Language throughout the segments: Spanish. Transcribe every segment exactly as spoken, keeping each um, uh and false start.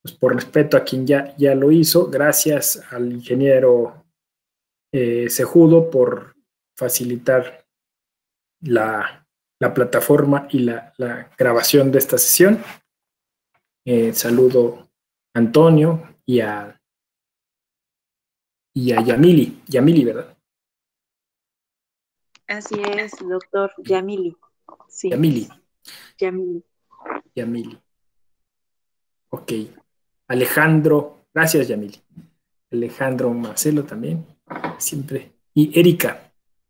pues por respeto a quien ya, ya lo hizo, gracias al ingeniero eh, Cejudo por facilitar la, la plataforma y la, la grabación de esta sesión. Eh, saludo a Antonio y a, y a Yamili, Yamili, ¿verdad? Así es, doctor Yamili. Sí. Yamili. Yamili. Yamili. Ok. Alejandro, gracias Yamili. Alejandro Marcelo también, siempre. Y Erika.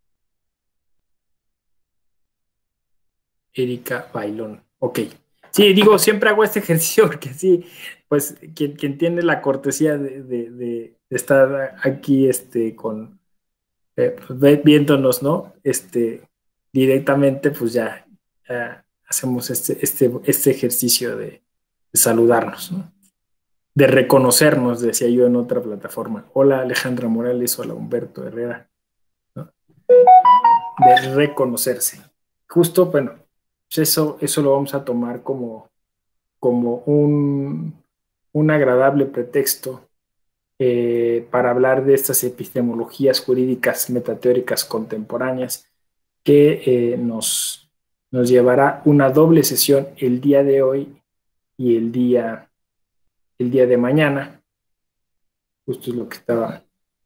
Erika Bailón. Ok. Sí, digo, siempre hago este ejercicio porque sí, pues quien, quien tiene la cortesía de, de, de estar aquí este, con, eh, pues, viéndonos, ¿no? Este, directamente, pues ya, ya hacemos este, este, este ejercicio de, de saludarnos, ¿no? De reconocernos, decía yo en otra plataforma. Hola Alejandra Morales, hola Humberto Herrera, ¿no? De reconocerse. Justo, bueno, pues eso, eso lo vamos a tomar como, como un, un agradable pretexto eh, para hablar de estas epistemologías jurídicas metateóricas contemporáneas que eh, nos, nos llevará una doble sesión el día de hoy y el día, el día de mañana. Justo es lo que estaba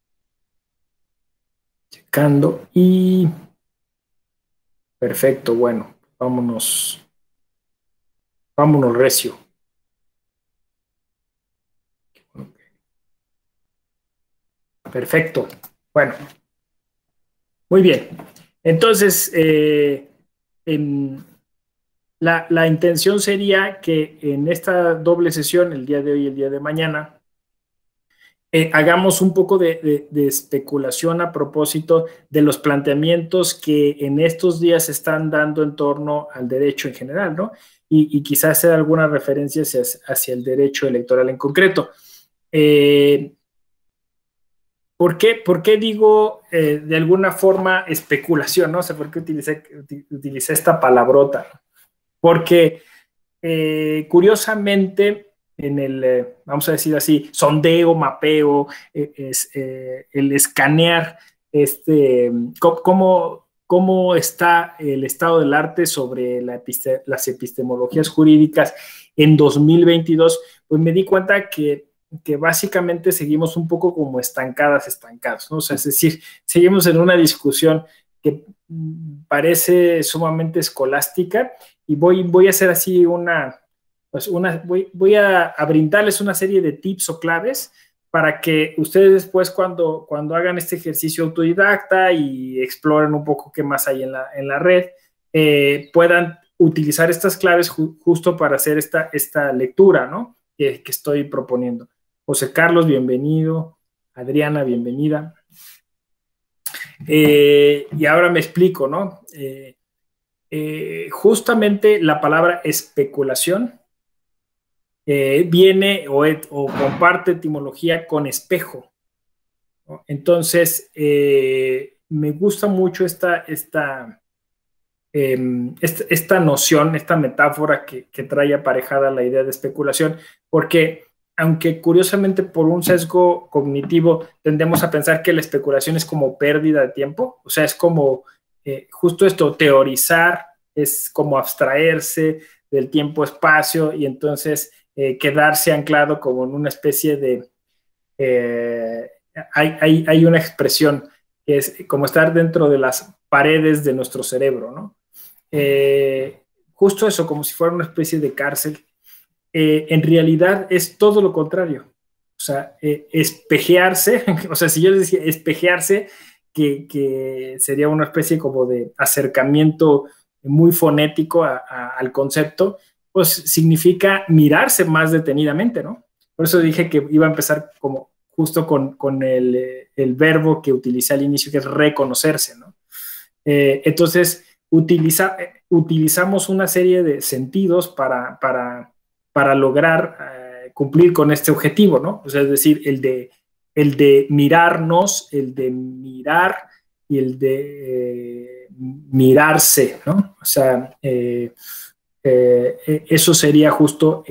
checando. Y perfecto, bueno, vámonos, vámonos recio. Perfecto, bueno, muy bien. Entonces, eh, en, la, la intención sería que en esta doble sesión, el día de hoy y el día de mañana, Eh, hagamos un poco de, de, de especulación a propósito de los planteamientos que en estos días se están dando en torno al derecho en general, ¿no? Y, y quizás hacer algunas referencias hacia, hacia el derecho electoral en concreto. Eh, ¿por qué, por qué digo eh, de alguna forma especulación, ¿no? O sea, ¿por qué utilicé, utilicé esta palabrota? Porque eh, curiosamente en el, eh, vamos a decir así, sondeo, mapeo, eh, es, eh, el escanear este, cómo, cómo está el estado del arte sobre la episte las epistemologías jurídicas en dos mil veintidós, pues me di cuenta que, que básicamente seguimos un poco como estancadas, estancados, ¿no? O sea, es decir, seguimos en una discusión que parece sumamente escolástica y voy, voy a hacer así una, pues una, voy, voy a, a brindarles una serie de tips o claves para que ustedes después cuando, cuando hagan este ejercicio autodidacta y exploren un poco qué más hay en la, en la red, eh, puedan utilizar estas claves ju justo para hacer esta, esta lectura, ¿no? Que, que estoy proponiendo. José Carlos, bienvenido. Adriana, bienvenida. Eh, y ahora me explico, ¿no? Eh, eh, justamente la palabra especulación Eh, viene o, o, comparte etimología con espejo, ¿no? Entonces, eh, me gusta mucho esta, esta, eh, esta, esta noción, esta metáfora que, que trae aparejada la idea de especulación, porque aunque curiosamente por un sesgo cognitivo tendemos a pensar que la especulación es como pérdida de tiempo, o sea, es como eh, justo esto, teorizar, es como abstraerse del tiempo-espacio y entonces Eh, quedarse anclado como en una especie de... Eh, hay, hay, hay una expresión que es como estar dentro de las paredes de nuestro cerebro, ¿no? Eh, justo eso, como si fuera una especie de cárcel. Eh, en realidad es todo lo contrario. O sea, eh, espejearse, o sea, si yo les decía espejearse, que, que sería una especie como de acercamiento muy fonético a, a, al concepto, pues significa mirarse más detenidamente, ¿no? Por eso dije que iba a empezar como justo con, con el, el verbo que utilicé al inicio, que es reconocerse, ¿no? Eh, entonces, utiliza, utilizamos una serie de sentidos para, para, para lograr eh, cumplir con este objetivo, ¿no? O sea, es decir, el de, el de mirarnos, el de mirar y el de eh, mirarse, ¿no? O sea, eh, Eh, eso sería justo eh,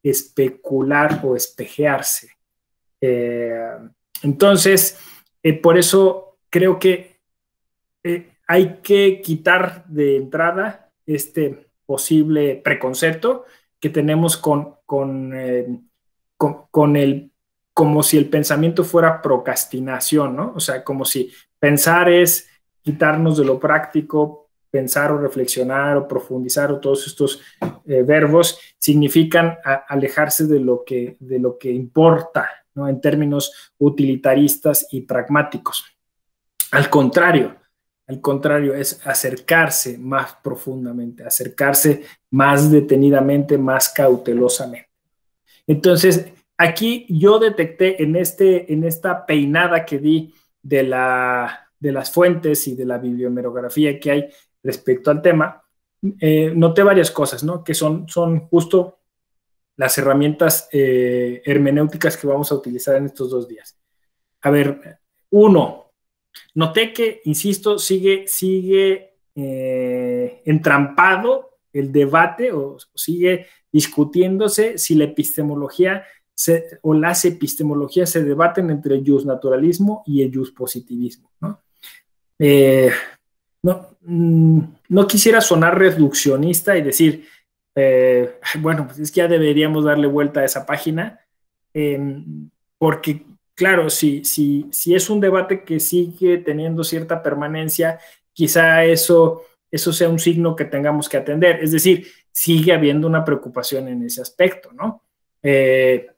especular o espejearse. Eh, entonces, eh, por eso creo que eh, hay que quitar de entrada este posible preconcepto que tenemos con, con, eh, con, con el, como si el pensamiento fuera procrastinación, ¿no? O sea, como si pensar es quitarnos de lo práctico, pensar o reflexionar o profundizar o todos estos eh, verbos significan a, alejarse de lo que, de lo que importa, ¿no? En términos utilitaristas y pragmáticos. Al contrario, al contrario, es acercarse más profundamente, acercarse más detenidamente, más cautelosamente. Entonces, aquí yo detecté en, este, en esta peinada que di de, la, de las fuentes y de la bibliomerografía que hay respecto al tema, eh, noté varias cosas, ¿no? Que son, son justo las herramientas eh, hermenéuticas que vamos a utilizar en estos dos días. A ver, uno, noté que, insisto, sigue, sigue eh, entrampado el debate o sigue discutiéndose si la epistemología se, o las epistemologías se debaten entre el justnaturalismo y el justpositivismo, ¿no? Eh, no, no quisiera sonar reduccionista y decir, eh, bueno, pues es que ya deberíamos darle vuelta a esa página, eh, porque claro, si, si, si es un debate que sigue teniendo cierta permanencia, quizá eso, eso sea un signo que tengamos que atender. Es decir, sigue habiendo una preocupación en ese aspecto, ¿no? Eh,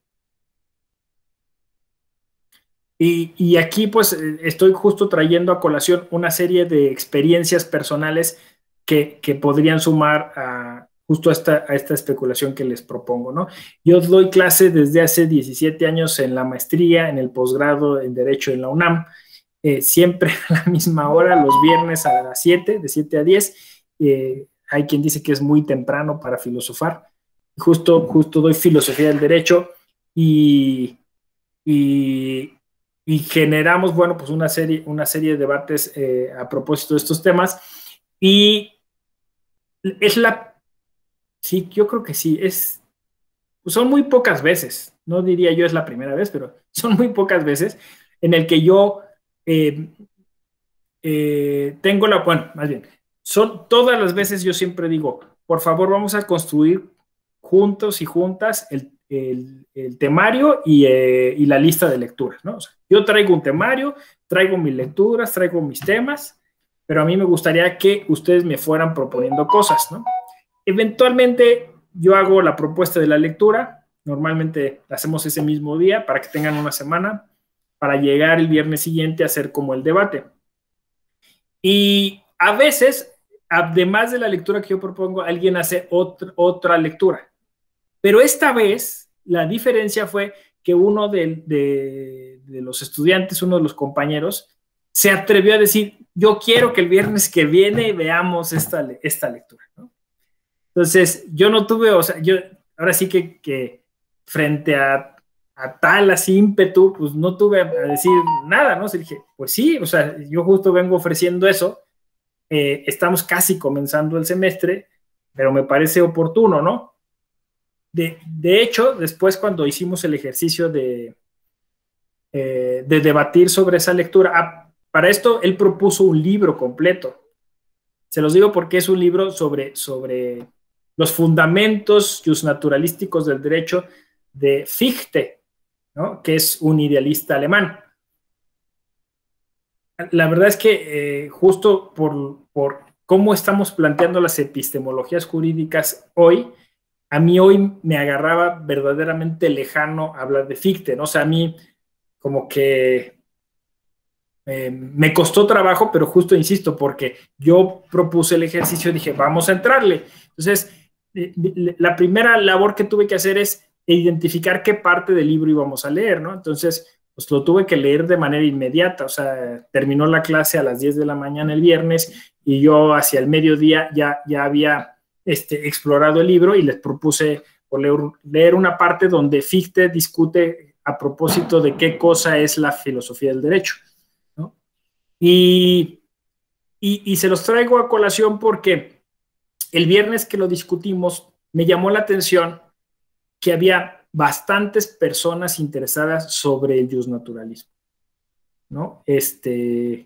y, y aquí pues estoy justo trayendo a colación una serie de experiencias personales que, que podrían sumar a justo a esta, a esta especulación que les propongo, ¿no? Yo doy clase desde hace diecisiete años en la maestría, en el posgrado en Derecho en la UNAM, eh, siempre a la misma hora, los viernes a las siete, de siete a diez. Eh, hay quien dice que es muy temprano para filosofar. Justo, justo doy filosofía del derecho y, y, y generamos, bueno, pues una serie, una serie de debates eh, a propósito de estos temas. Y es la Sí, yo creo que sí, es, pues son muy pocas veces, no diría yo es la primera vez, pero son muy pocas veces en el que yo eh, eh, tengo la, bueno, más bien, son todas las veces yo siempre digo, por favor vamos a construir juntos y juntas el, el, el temario y, eh, y, la lista de lecturas, ¿no? O sea, yo traigo un temario, traigo mis lecturas, traigo mis temas, pero a mí me gustaría que ustedes me fueran proponiendo cosas, ¿no? Eventualmente yo hago la propuesta de la lectura, normalmente la hacemos ese mismo día para que tengan una semana, para llegar el viernes siguiente a hacer como el debate. Y a veces, además de la lectura que yo propongo, alguien hace otra, otra lectura. Pero esta vez la diferencia fue que uno de, de, de los estudiantes, uno de los compañeros, se atrevió a decir, yo quiero que el viernes que viene veamos esta, esta lectura, ¿no? Entonces, yo no tuve, o sea, yo ahora sí que, que frente a, a tal así ímpetu, pues no tuve a decir nada, ¿no? O sea, dije, pues sí, o sea, yo justo vengo ofreciendo eso, eh, estamos casi comenzando el semestre, pero me parece oportuno, ¿no? De, de hecho, después cuando hicimos el ejercicio de, eh, de debatir sobre esa lectura, ah, para esto él propuso un libro completo. Se los digo porque es un libro sobre... sobre los fundamentos justnaturalísticos del derecho de Fichte, ¿no? Que es un idealista alemán. La verdad es que eh, justo por, por cómo estamos planteando las epistemologías jurídicas hoy, a mí hoy me agarraba verdaderamente lejano hablar de Fichte, ¿no? O sea, a mí como que eh, me costó trabajo, pero justo insisto, porque yo propuse el ejercicio y dije, vamos a entrarle. Entonces, la primera labor que tuve que hacer es identificar qué parte del libro íbamos a leer, ¿no? Entonces, pues lo tuve que leer de manera inmediata, o sea, terminó la clase a las diez de la mañana el viernes y yo hacia el mediodía ya, ya había este, explorado el libro y les propuse leer, leer una parte donde Fichte discute a propósito de qué cosa es la filosofía del derecho, ¿no? Y, y, y se los traigo a colación porque el viernes que lo discutimos, me llamó la atención que había bastantes personas interesadas sobre el justnaturalismo, ¿no? Este,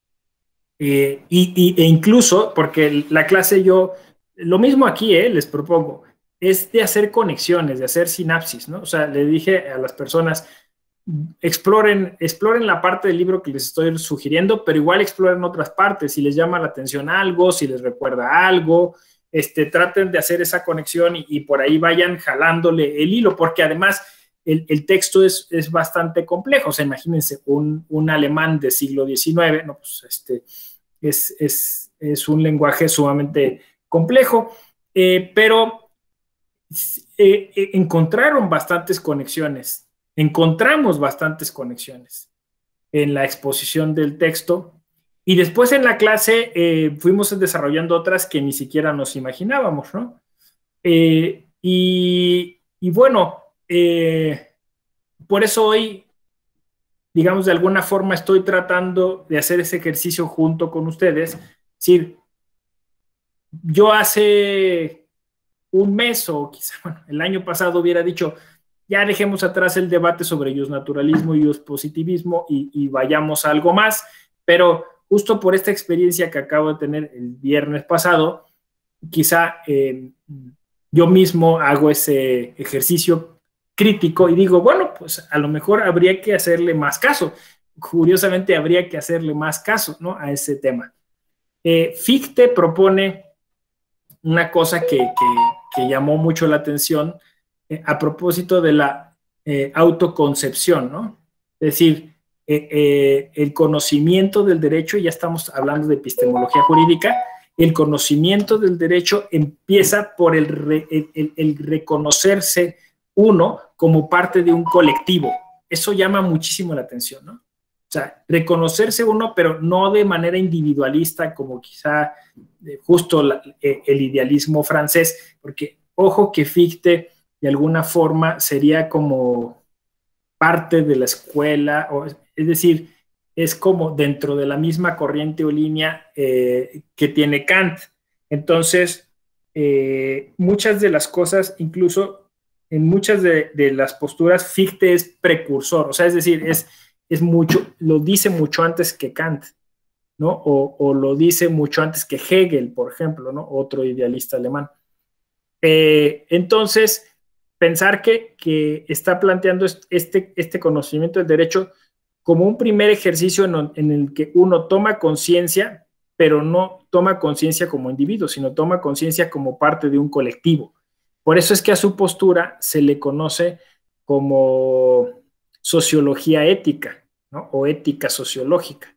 eh, y, y, e incluso, porque la clase yo, lo mismo aquí, eh, les propongo, es de hacer conexiones, de hacer sinapsis, ¿no? O sea, le dije a las personas, exploren, exploren la parte del libro que les estoy sugiriendo, pero igual exploren otras partes, si les llama la atención algo, si les recuerda algo, este, traten de hacer esa conexión y, y por ahí vayan jalándole el hilo, porque además el, el texto es, es bastante complejo. O sea, imagínense un, un alemán del siglo diecinueve, ¿no? Pues este, es, es, es un lenguaje sumamente complejo, eh, pero eh, eh, encontraron bastantes conexiones. Encontramos bastantes conexiones en la exposición del texto y después en la clase eh, fuimos desarrollando otras que ni siquiera nos imaginábamos, ¿no? Eh, y, y bueno, eh, por eso hoy, digamos, de alguna forma estoy tratando de hacer ese ejercicio junto con ustedes. Es decir, yo hace un mes o quizá, bueno, el año pasado hubiera dicho, ya dejemos atrás el debate sobre justnaturalismo y positivismo y, y vayamos a algo más, pero justo por esta experiencia que acabo de tener el viernes pasado, quizá eh, yo mismo hago ese ejercicio crítico y digo, bueno, pues a lo mejor habría que hacerle más caso. Curiosamente, habría que hacerle más caso, ¿no?, a ese tema. Eh, Fichte propone una cosa que, que, que llamó mucho la atención, Eh, a propósito de la eh, autoconcepción, ¿no? Es decir, eh, eh, el conocimiento del derecho, ya estamos hablando de epistemología jurídica, el conocimiento del derecho empieza por el, re, el, el, el reconocerse uno como parte de un colectivo. Eso llama muchísimo la atención, ¿no? O sea, reconocerse uno, pero no de manera individualista, como quizá eh, justo la, eh, el idealismo francés, porque ojo que Fichte de alguna forma sería como parte de la escuela, o, es decir, es como dentro de la misma corriente o línea eh, que tiene Kant. Entonces, eh, muchas de las cosas, incluso en muchas de, de las posturas, Fichte es precursor, o sea, es decir, es, es mucho, lo dice mucho antes que Kant, ¿no? O, o lo dice mucho antes que Hegel, por ejemplo, ¿no? Otro idealista alemán. Eh, entonces, pensar que, que está planteando este, este conocimiento del derecho como un primer ejercicio en, en el que uno toma conciencia, pero no toma conciencia como individuo, sino toma conciencia como parte de un colectivo. Por eso es que a su postura se le conoce como sociología ética, ¿no? O ética sociológica.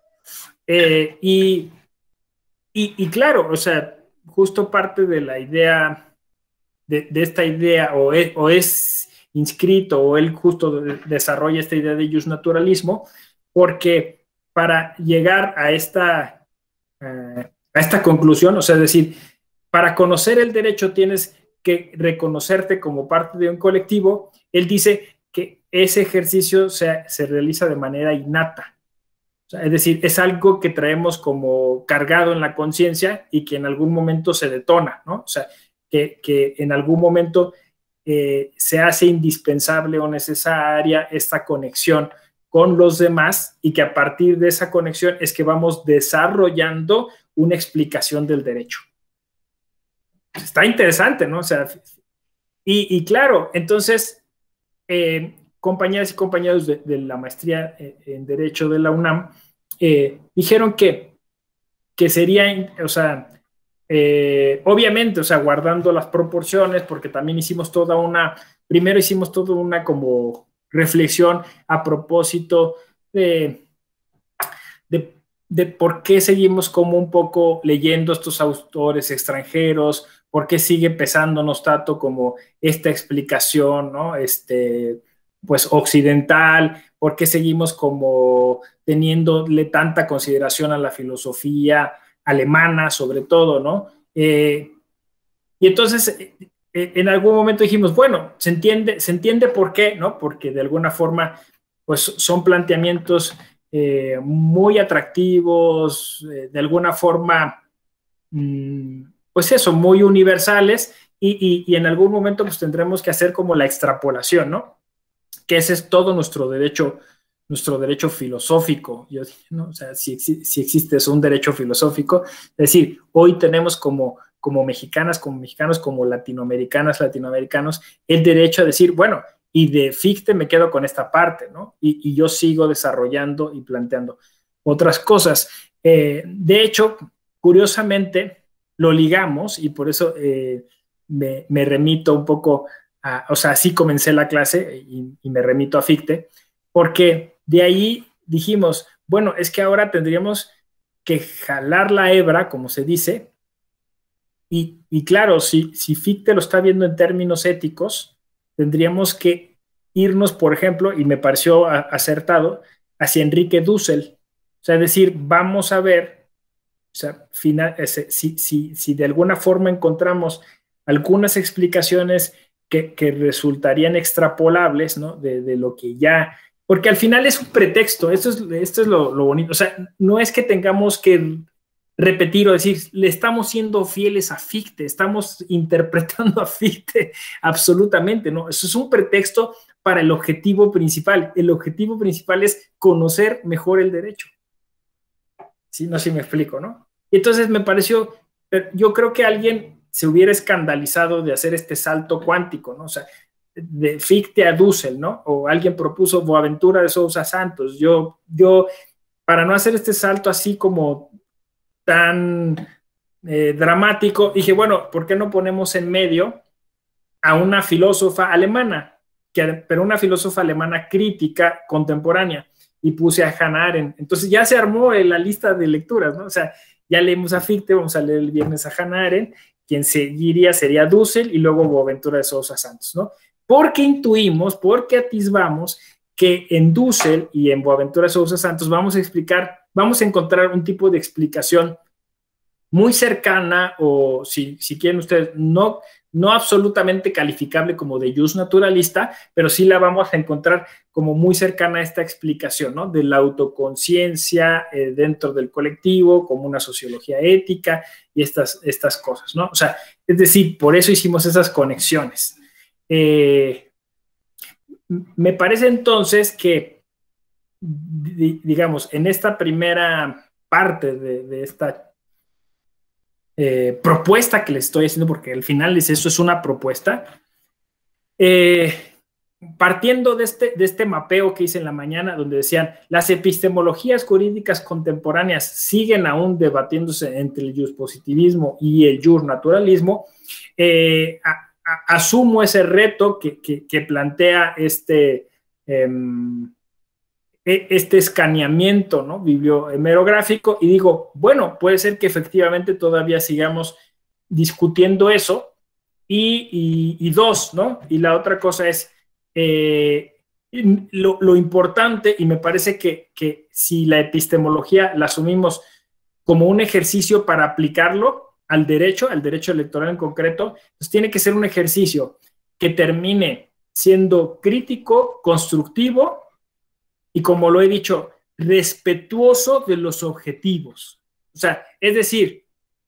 Eh, y, y, y claro, o sea, justo parte de la idea De, de esta idea, o es, o es inscrito, o él justo de, desarrolla esta idea de justnaturalismo, porque para llegar a esta, uh, a esta conclusión, o sea, es decir, para conocer el derecho tienes que reconocerte como parte de un colectivo. Él dice que ese ejercicio se, se realiza de manera innata. O sea, es decir, es algo que traemos como cargado en la conciencia y que en algún momento se detona, ¿no? O sea, Que, que en algún momento eh, se hace indispensable o necesaria esta conexión con los demás y que a partir de esa conexión es que vamos desarrollando una explicación del derecho. Está interesante, ¿no? O sea, y, y claro, entonces, eh, compañeras y compañeros de, de la maestría en Derecho de la UNAM eh, dijeron que, que sería, o sea, Eh, obviamente, o sea, guardando las proporciones, porque también hicimos toda una, primero hicimos toda una como reflexión a propósito de, de, de por qué seguimos como un poco leyendo estos autores extranjeros, por qué sigue pesándonos tanto como esta explicación, ¿no? Este, pues occidental, por qué seguimos como teniéndole tanta consideración a la filosofía alemana, sobre todo, ¿no? Eh, y entonces, eh, en algún momento dijimos, bueno, se entiende, se entiende por qué, ¿no? Porque de alguna forma, pues son planteamientos eh, muy atractivos, eh, de alguna forma, mmm, pues eso, muy universales, y, y, y en algún momento pues tendremos que hacer como la extrapolación, ¿no? Que ese es todo nuestro derecho, nuestro derecho filosófico. Yo dije, ¿no? O sea, si, si existe eso, un derecho filosófico, es decir, hoy tenemos como, como mexicanas, como mexicanos, como latinoamericanas, latinoamericanos, el derecho a decir, bueno, y de Fichte me quedo con esta parte, ¿no? Y, y yo sigo desarrollando y planteando otras cosas. Eh, de hecho, curiosamente, lo ligamos y por eso eh, me, me remito un poco a, o sea, así comencé la clase y, y me remito a Fichte, porque de ahí dijimos, bueno, es que ahora tendríamos que jalar la hebra, como se dice, y, y claro, si, si Fichte lo está viendo en términos éticos, tendríamos que irnos, por ejemplo, y me pareció a, acertado, hacia Enrique Dussel. O sea, es decir, vamos a ver, o sea, final, ese, si, si, si de alguna forma encontramos algunas explicaciones que, que resultarían extrapolables, ¿no? De, de lo que ya, porque al final es un pretexto, esto es, esto es lo, lo bonito, o sea, no es que tengamos que repetir o decir, le estamos siendo fieles a Fichte, estamos interpretando a Fichte absolutamente, ¿no? Eso es un pretexto para el objetivo principal. El objetivo principal es conocer mejor el derecho. Sí, no sé si me explico, ¿no? Y entonces me pareció, yo creo que alguien se hubiera escandalizado de hacer este salto cuántico, ¿no? O sea, de Fichte a Dussel, ¿no? O alguien propuso Boaventura de Sousa Santos. Yo, yo, para no hacer este salto así como tan eh, dramático, dije, bueno, ¿por qué no ponemos en medio a una filósofa alemana? Que, pero una filósofa alemana crítica contemporánea, y puse a Hannah Arendt. Entonces ya se armó la lista de lecturas, ¿no? O sea, ya leímos a Fichte, vamos a leer el viernes a Hannah Arendt, quien seguiría sería Dussel y luego Boaventura de Sousa Santos, ¿no? Porque intuimos, porque atisbamos que en Dussel y en Boaventura de Sousa Santos vamos a explicar, vamos a encontrar un tipo de explicación muy cercana, o si, si quieren ustedes, no, no absolutamente calificable como de jus naturalista, pero sí la vamos a encontrar como muy cercana a esta explicación, ¿no? De la autoconciencia eh, dentro del colectivo, como una sociología ética y estas, estas cosas, ¿no? O sea, es decir, por eso hicimos esas conexiones. Eh, me parece entonces que, digamos, en esta primera parte de, de esta Eh, propuesta que les estoy haciendo, porque al final es, eso es una propuesta, eh, partiendo de este, de este mapeo que hice en la mañana, donde decían, las epistemologías jurídicas contemporáneas siguen aún debatiéndose entre el juspositivismo y el jusnaturalismo, eh, a, a, asumo ese reto que, que, que plantea este... Eh, este escaneamiento, ¿no? Bibliohemerográfico, y digo, bueno, puede ser que efectivamente todavía sigamos discutiendo eso, y, y, y dos, ¿no? Y la otra cosa es eh, lo, lo importante, y me parece que, que si la epistemología la asumimos como un ejercicio para aplicarlo al derecho, al derecho electoral en concreto, pues tiene que ser un ejercicio que termine siendo crítico, constructivo, y como lo he dicho, respetuoso de los objetivos. O sea, es decir,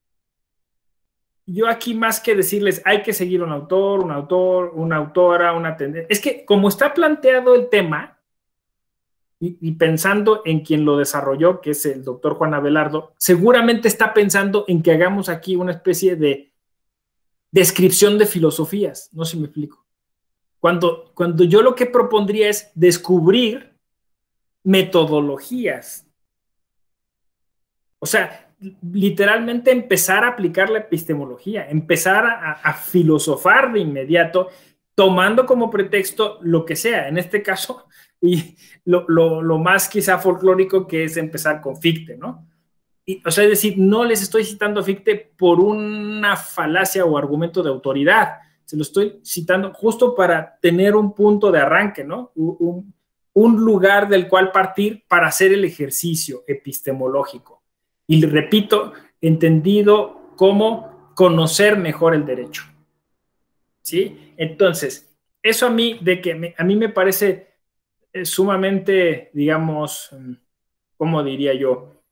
yo aquí más que decirles hay que seguir un autor, un autor, una autora, una tendencia, es que como está planteado el tema, y, y pensando en quien lo desarrolló, que es el doctor Juan Abelardo, seguramente está pensando en que hagamos aquí una especie de descripción de filosofías. No sé si me explico. Cuando, cuando yo lo que propondría es descubrir metodologías. O sea, literalmente empezar a aplicar la epistemología, empezar a, a filosofar de inmediato, tomando como pretexto lo que sea, en este caso, y lo, lo, lo más quizá folclórico, que es empezar con Fichte, ¿no? Y, o sea, es decir, no les estoy citando a Fichte por una falacia o argumento de autoridad, se lo estoy citando justo para tener un punto de arranque, ¿no? Un, un lugar del cual partir para hacer el ejercicio epistemológico. Y repito, entendido como conocer mejor el derecho. ¿Sí? Entonces, eso a mí, de que me, a mí me parece sumamente, digamos, ¿cómo diría yo?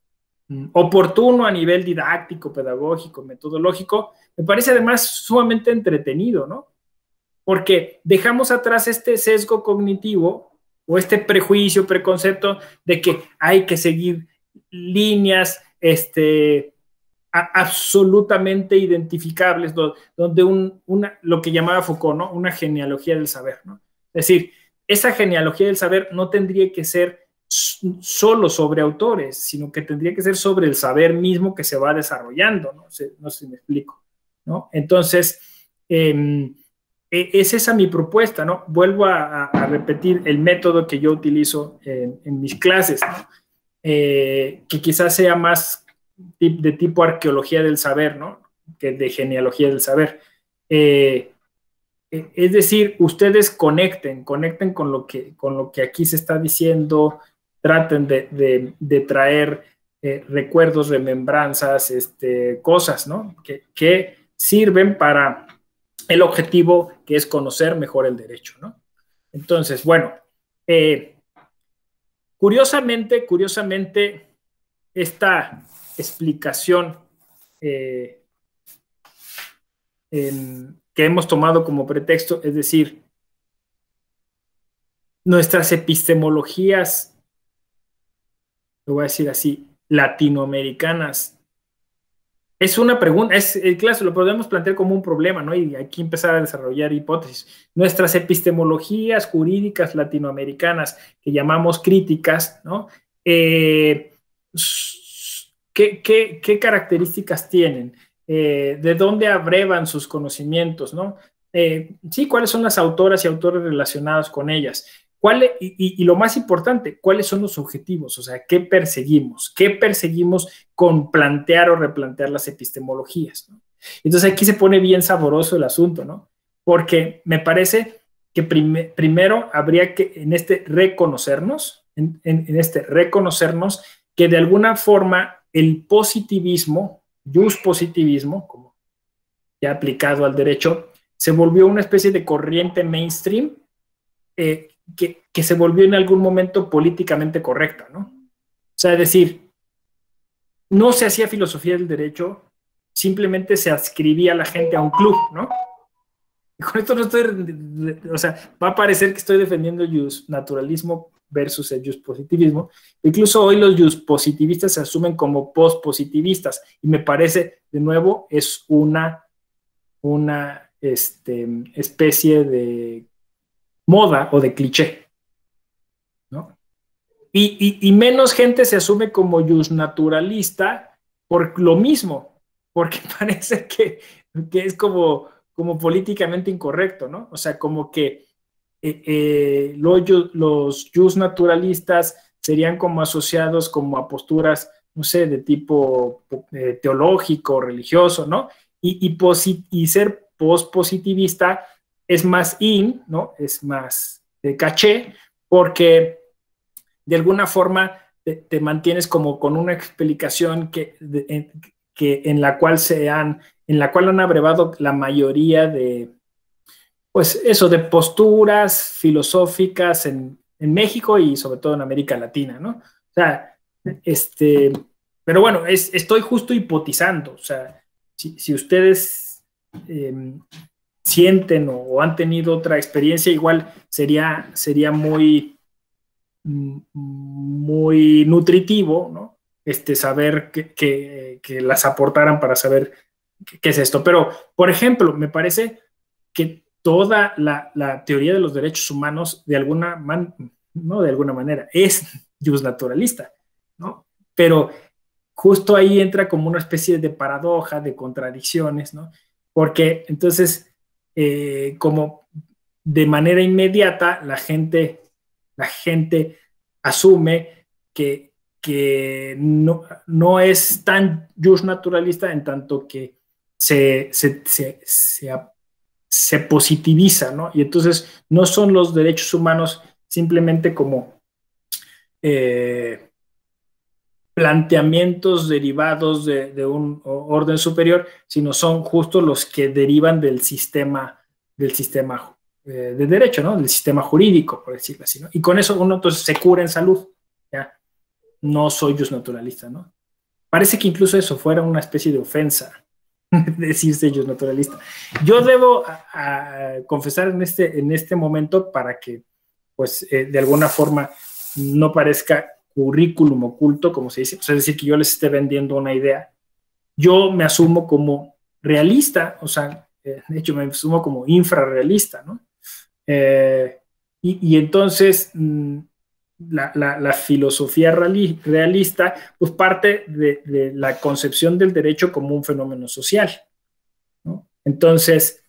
mm, oportuno a nivel didáctico, pedagógico, metodológico, me parece además sumamente entretenido, ¿no? Porque dejamos atrás este sesgo cognitivo o este prejuicio, preconcepto de que hay que seguir líneas este, a, absolutamente identificables, do, donde un, una, lo que llamaba Foucault, ¿no? Una genealogía del saber, ¿no? Es decir, esa genealogía del saber no tendría que ser solo sobre autores, sino que tendría que ser sobre el saber mismo que se va desarrollando, ¿no? No sé, no sé si me explico, ¿no? Entonces, eh, es esa mi propuesta, ¿no? Vuelvo a, a repetir el método que yo utilizo en, en mis clases, ¿no? Eh, que quizás sea más de tipo arqueología del saber, ¿no? Que de genealogía del saber. Eh, es decir, ustedes conecten, conecten con lo que, con lo que aquí se está diciendo, traten de, de, de traer eh, recuerdos, remembranzas, este, cosas, ¿no? Que, que sirven para el objetivo, que es conocer mejor el derecho, ¿no? Entonces, bueno, eh, curiosamente, curiosamente, esta explicación eh, en, que hemos tomado como pretexto, es decir, nuestras epistemologías, lo voy a decir así, latinoamericanas, es una pregunta, es, claro, lo podemos plantear como un problema, ¿no? Y hay que empezar a desarrollar hipótesis. Nuestras epistemologías jurídicas latinoamericanas, que llamamos críticas, ¿no? Eh, ¿qué, qué, qué características tienen? Eh, ¿De dónde abrevan sus conocimientos, ¿no? Eh, sí, ¿cuáles son las autoras y autores relacionados con ellas? ¿Cuál, y, y, y lo más importante, ¿cuáles son los objetivos? O sea, ¿qué perseguimos? ¿Qué perseguimos con plantear o replantear las epistemologías, ¿no? Entonces aquí se pone bien saboroso el asunto, ¿no? Porque me parece que prim primero habría que en este reconocernos, en, en, en este reconocernos que de alguna forma el positivismo, jus positivismo, como ya aplicado al derecho, se volvió una especie de corriente mainstream eh, que, que se volvió en algún momento políticamente correcta, ¿no? O sea, es decir, no se hacía filosofía del derecho, simplemente se adscribía a la gente a un club, ¿no? Y con esto no estoy, o sea, va a parecer que estoy defendiendo el jus naturalismo versus el jus positivismo. Incluso hoy los jus positivistas se asumen como post-positivistas y me parece, de nuevo, es una, una este, especie de moda o de cliché, ¿no? Y, y, y menos gente se asume como jus naturalista por lo mismo, porque parece que, que es como, como políticamente incorrecto, ¿no? O sea, como que eh, eh, los, los jus naturalistas serían como asociados como a posturas, no sé, de tipo eh, teológico, religioso, ¿no? Y, y, posit y ser post-positivista es más in, ¿no? Es más de caché, porque de alguna forma te, te mantienes como con una explicación que, de, en, que en la cual se han, en la cual han abrevado la mayoría de, pues eso, de posturas filosóficas en, en México y sobre todo en América Latina, ¿no? O sea, este, pero bueno, es, estoy justo hipotizando, o sea, si, si ustedes eh, sienten o, o han tenido otra experiencia, igual sería, sería muy muy nutritivo, ¿no? Este, saber que, que, que las aportaran para saber qué, qué es esto. Pero, por ejemplo, me parece que toda la, la teoría de los derechos humanos, de alguna, man, no de alguna manera, es jus naturalista, ¿no? Pero justo ahí entra como una especie de paradoja, de contradicciones, ¿no? Porque entonces, eh, como de manera inmediata, la gente la gente asume que, que no, no es tan jus naturalista en tanto que se, se, se, se, se positiviza, ¿no? Y entonces no son los derechos humanos simplemente como eh, planteamientos derivados de, de un orden superior, sino son justo los que derivan del sistema, del sistema de derecho, ¿no? Del sistema jurídico, por decirlo así, ¿no? Y con eso uno entonces se cura en salud, ¿ya? No soy jus naturalista, ¿no? parece que incluso eso fuera una especie de ofensa, decirse ellos naturalista. Yo debo a, a confesar en este, en este momento para que, pues, eh, de alguna forma no parezca currículum oculto, como se dice, pues, es decir, que yo les esté vendiendo una idea. Yo me asumo como realista, o sea, eh, de hecho me asumo como infrarrealista, ¿no? Eh, y, y entonces mmm, la, la, la filosofía reali realista pues parte de, de la concepción del derecho como un fenómeno social, ¿no? Entonces,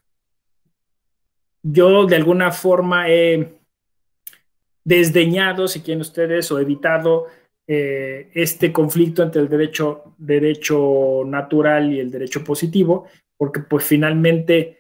yo de alguna forma he desdeñado, si quieren ustedes, o evitado eh, este conflicto entre el derecho, derecho natural y el derecho positivo, porque pues finalmente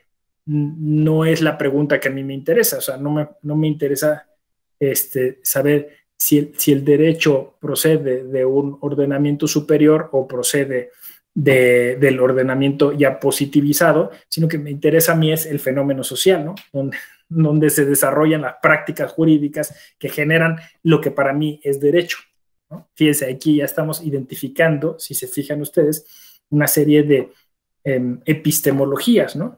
no es la pregunta que a mí me interesa, o sea, no me, no me interesa este, saber si el, si el derecho procede de un ordenamiento superior o procede de, del ordenamiento ya positivizado, sino que me interesa a mí es el fenómeno social, ¿no? Donde, donde se desarrollan las prácticas jurídicas que generan lo que para mí es derecho, ¿no? Fíjense, aquí ya estamos identificando, si se fijan ustedes, una serie de eh, epistemologías, ¿no?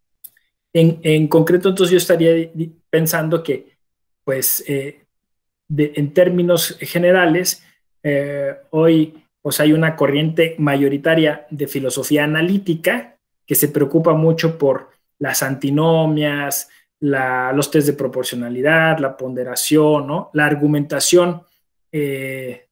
En, en concreto, entonces yo estaría pensando que, pues, eh, de, en términos generales, eh, hoy pues hay una corriente mayoritaria de filosofía analítica que se preocupa mucho por las antinomias, la, los test de proporcionalidad, la ponderación, ¿no? La argumentación, eh,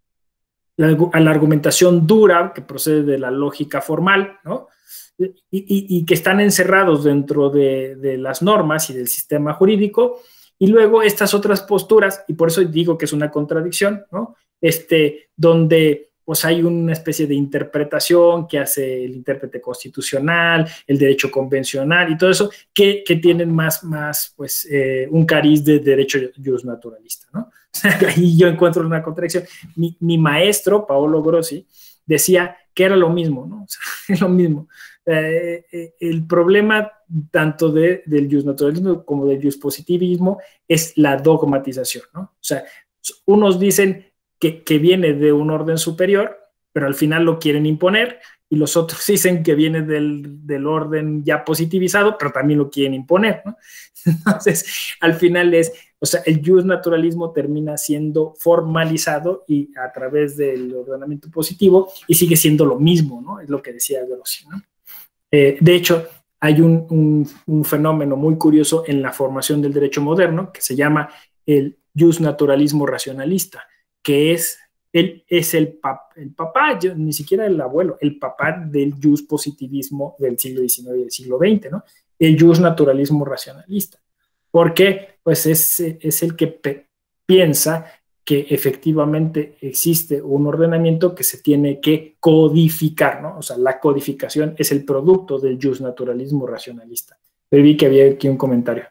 la, la argumentación dura que procede de la lógica formal, ¿no? Y, y, y que están encerrados dentro de, de las normas y del sistema jurídico. Y luego estas otras posturas, y por eso digo que es una contradicción, ¿no? Este, donde pues hay una especie de interpretación que hace el intérprete constitucional, el derecho convencional y todo eso, que, que tienen más, más pues, eh, un cariz de derecho justnaturalista, ¿no? Ahí yo encuentro una contradicción. Mi, mi maestro, Paolo Grossi, decía que era lo mismo, ¿no? O sea, es lo mismo. Eh, eh, el problema tanto de, del justnaturalismo como del justpositivismo es la dogmatización, ¿no? O sea, unos dicen que, que viene de un orden superior, pero al final lo quieren imponer, y los otros dicen que viene del, del orden ya positivizado, pero también lo quieren imponer, ¿no? Entonces, al final es, o sea, el justnaturalismo termina siendo formalizado y a través del ordenamiento positivo, y sigue siendo lo mismo, ¿no? Es lo que decía Grossi, ¿no? Eh, de hecho, hay un, un, un fenómeno muy curioso en la formación del derecho moderno que se llama el justnaturalismo racionalista, que es, él es el, pap, el papá, yo, ni siquiera el abuelo, el papá del justpositivismo del siglo diecinueve y del siglo veinte, ¿no? El justnaturalismo racionalista, porque pues es, es el que pe piensa que efectivamente existe un ordenamiento que se tiene que codificar, ¿no? O sea, la codificación es el producto del justnaturalismo racionalista. Pero vi que había aquí un comentario.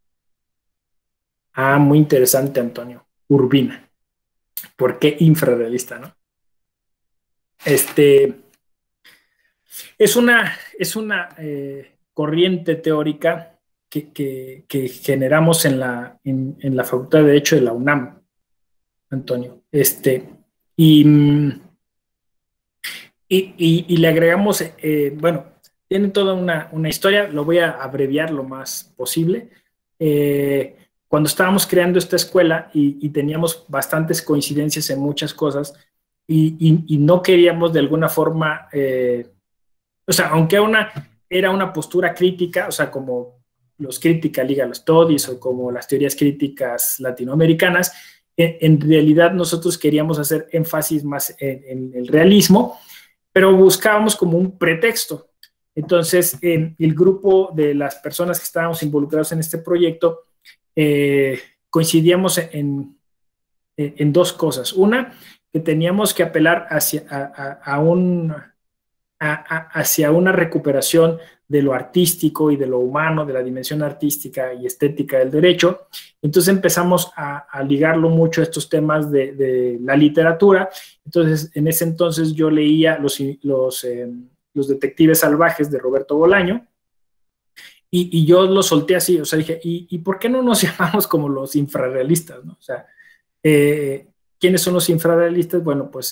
Ah, muy interesante, Antonio. Urbina. ¿Por qué infrarrealista, no? Este, es una, es una eh, corriente teórica que, que, que generamos en la, en, en la Facultad de Derecho de la UNAM, Antonio. Este, y, y, y, y le agregamos, eh, bueno, tiene toda una, una historia, lo voy a abreviar lo más posible. Eh, cuando estábamos creando esta escuela y, y teníamos bastantes coincidencias en muchas cosas y, y, y no queríamos de alguna forma, eh, o sea, aunque una, era una postura crítica, o sea, como los Critical Legal Studies o como las teorías críticas latinoamericanas, en, en realidad nosotros queríamos hacer énfasis más en, en el realismo, pero buscábamos como un pretexto. Entonces, eh, el grupo de las personas que estábamos involucrados en este proyecto eh, coincidíamos en, en, en dos cosas. Una, que teníamos que apelar hacia, a, a, a un, a, a, hacia una recuperación de lo artístico y de lo humano, de la dimensión artística y estética del derecho. Entonces empezamos a, a ligarlo mucho a estos temas de, de la literatura. Entonces, en ese entonces yo leía los, los, eh, los Detectives Salvajes de Roberto Bolaño, y, y yo lo solté así, o sea, dije, ¿y, y por qué no nos llamamos como los infrarrealistas, ¿no? O sea, eh, ¿quiénes son los infrarrealistas? Bueno, pues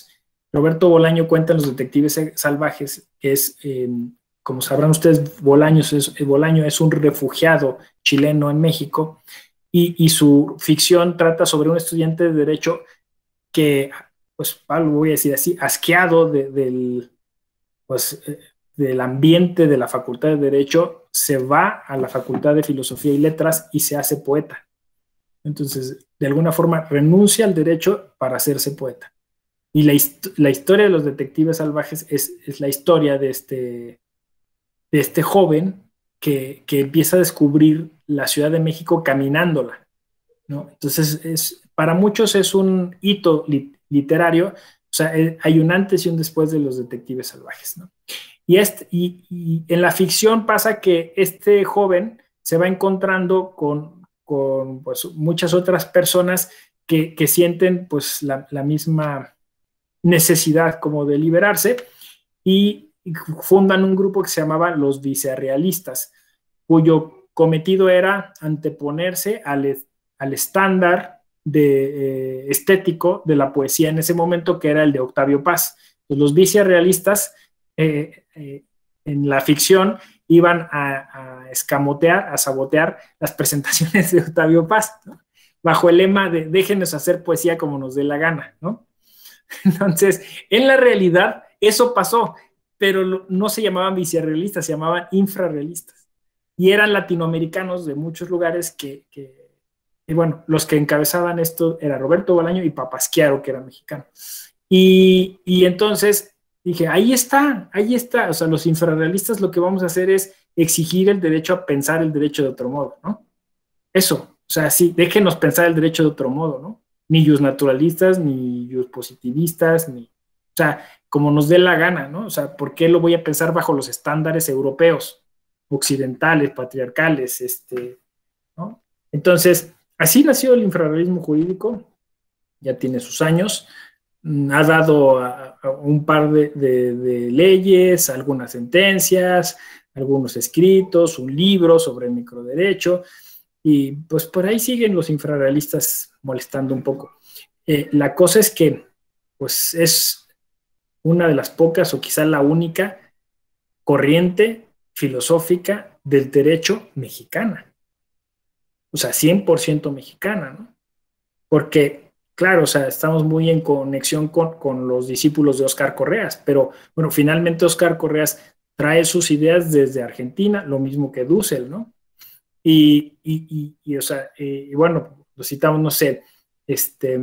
Roberto Bolaño cuenta en Los Detectives Salvajes, que es, eh, como sabrán ustedes, Bolaño es, Bolaño es un refugiado chileno en México, y, y su ficción trata sobre un estudiante de Derecho que, pues, Pablo, voy a decir así, asqueado de, del, pues, eh, del ambiente de la Facultad de Derecho, se va a la Facultad de Filosofía y Letras y se hace poeta. Entonces, de alguna forma, renuncia al derecho para hacerse poeta. Y la, hist la historia de Los Detectives Salvajes es, es la historia de este, de este joven que, que empieza a descubrir la Ciudad de México caminándola, ¿no? Entonces, es, para muchos es un hito li literario, o sea, hay un antes y un después de Los Detectives Salvajes, ¿no? Y, este, y, y en la ficción pasa que este joven se va encontrando con, con pues, muchas otras personas que, que sienten pues, la, la misma necesidad como de liberarse, y fundan un grupo que se llamaba Los Vicerrealistas, cuyo cometido era anteponerse al, al estándar de, eh, estético de la poesía en ese momento, que era el de Octavio Paz. Pues los vicerrealistas eh, eh, en la ficción iban a, a escamotear, a sabotear las presentaciones de Octavio Paz, ¿no? Bajo el lema de déjenos hacer poesía como nos dé la gana, ¿no? Entonces, en la realidad, eso pasó, pero no se llamaban vicerrealistas, se llamaban infrarrealistas. Y eran latinoamericanos de muchos lugares que, que y bueno, los que encabezaban esto era Roberto Bolaño y Papasquiaro, que era mexicano. Y, y entonces dije, ahí está, ahí está. O sea, los infrarrealistas lo que vamos a hacer es exigir el derecho a pensar el derecho de otro modo, ¿no? Eso, o sea, sí, déjenos pensar el derecho de otro modo, ¿no? Ni yus naturalistas, ni yus positivistas, ni, o sea, como nos dé la gana, ¿no? O sea, ¿por qué lo voy a pensar bajo los estándares europeos, occidentales, patriarcales, este, ¿no? Entonces, así nació el infrarrealismo jurídico, ya tiene sus años, ha dado a, a un par de, de, de leyes, algunas sentencias, algunos escritos, un libro sobre el microderecho, y pues por ahí siguen los infrarrealistas molestando un poco. Eh, la cosa es que pues es una de las pocas o quizá la única corriente filosófica del derecho mexicana. O sea, cien por ciento mexicana, ¿no? Porque, claro, o sea, estamos muy en conexión con, con los discípulos de Óscar Correas, pero bueno, finalmente Óscar Correas trae sus ideas desde Argentina, lo mismo que Dussel, ¿no? Y, y, y, y o sea, eh, y bueno, lo citamos, no sé, este,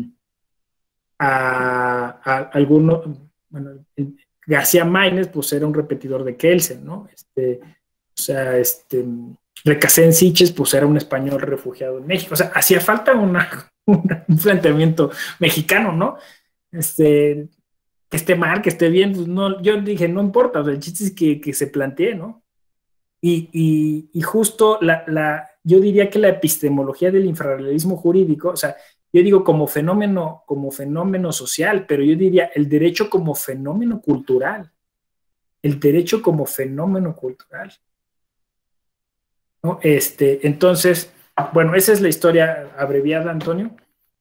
a, a alguno, bueno, García Maínez, pues era un repetidor de Kelsen, ¿no? Este, o sea, este, Recasén Siches, pues era un español refugiado en México. O sea, hacía falta una, una, un planteamiento mexicano, ¿no? Este, que esté mal, que esté bien, pues no, yo dije, no importa, o sea, el chiste es que, que se plantee, ¿no? Y, y, y justo la, la, yo diría que la epistemología del infrarrealismo jurídico, o sea, yo digo como fenómeno, como fenómeno social, pero yo diría el derecho como fenómeno cultural, el derecho como fenómeno cultural, ¿no? Este, entonces, bueno, esa es la historia abreviada, Antonio.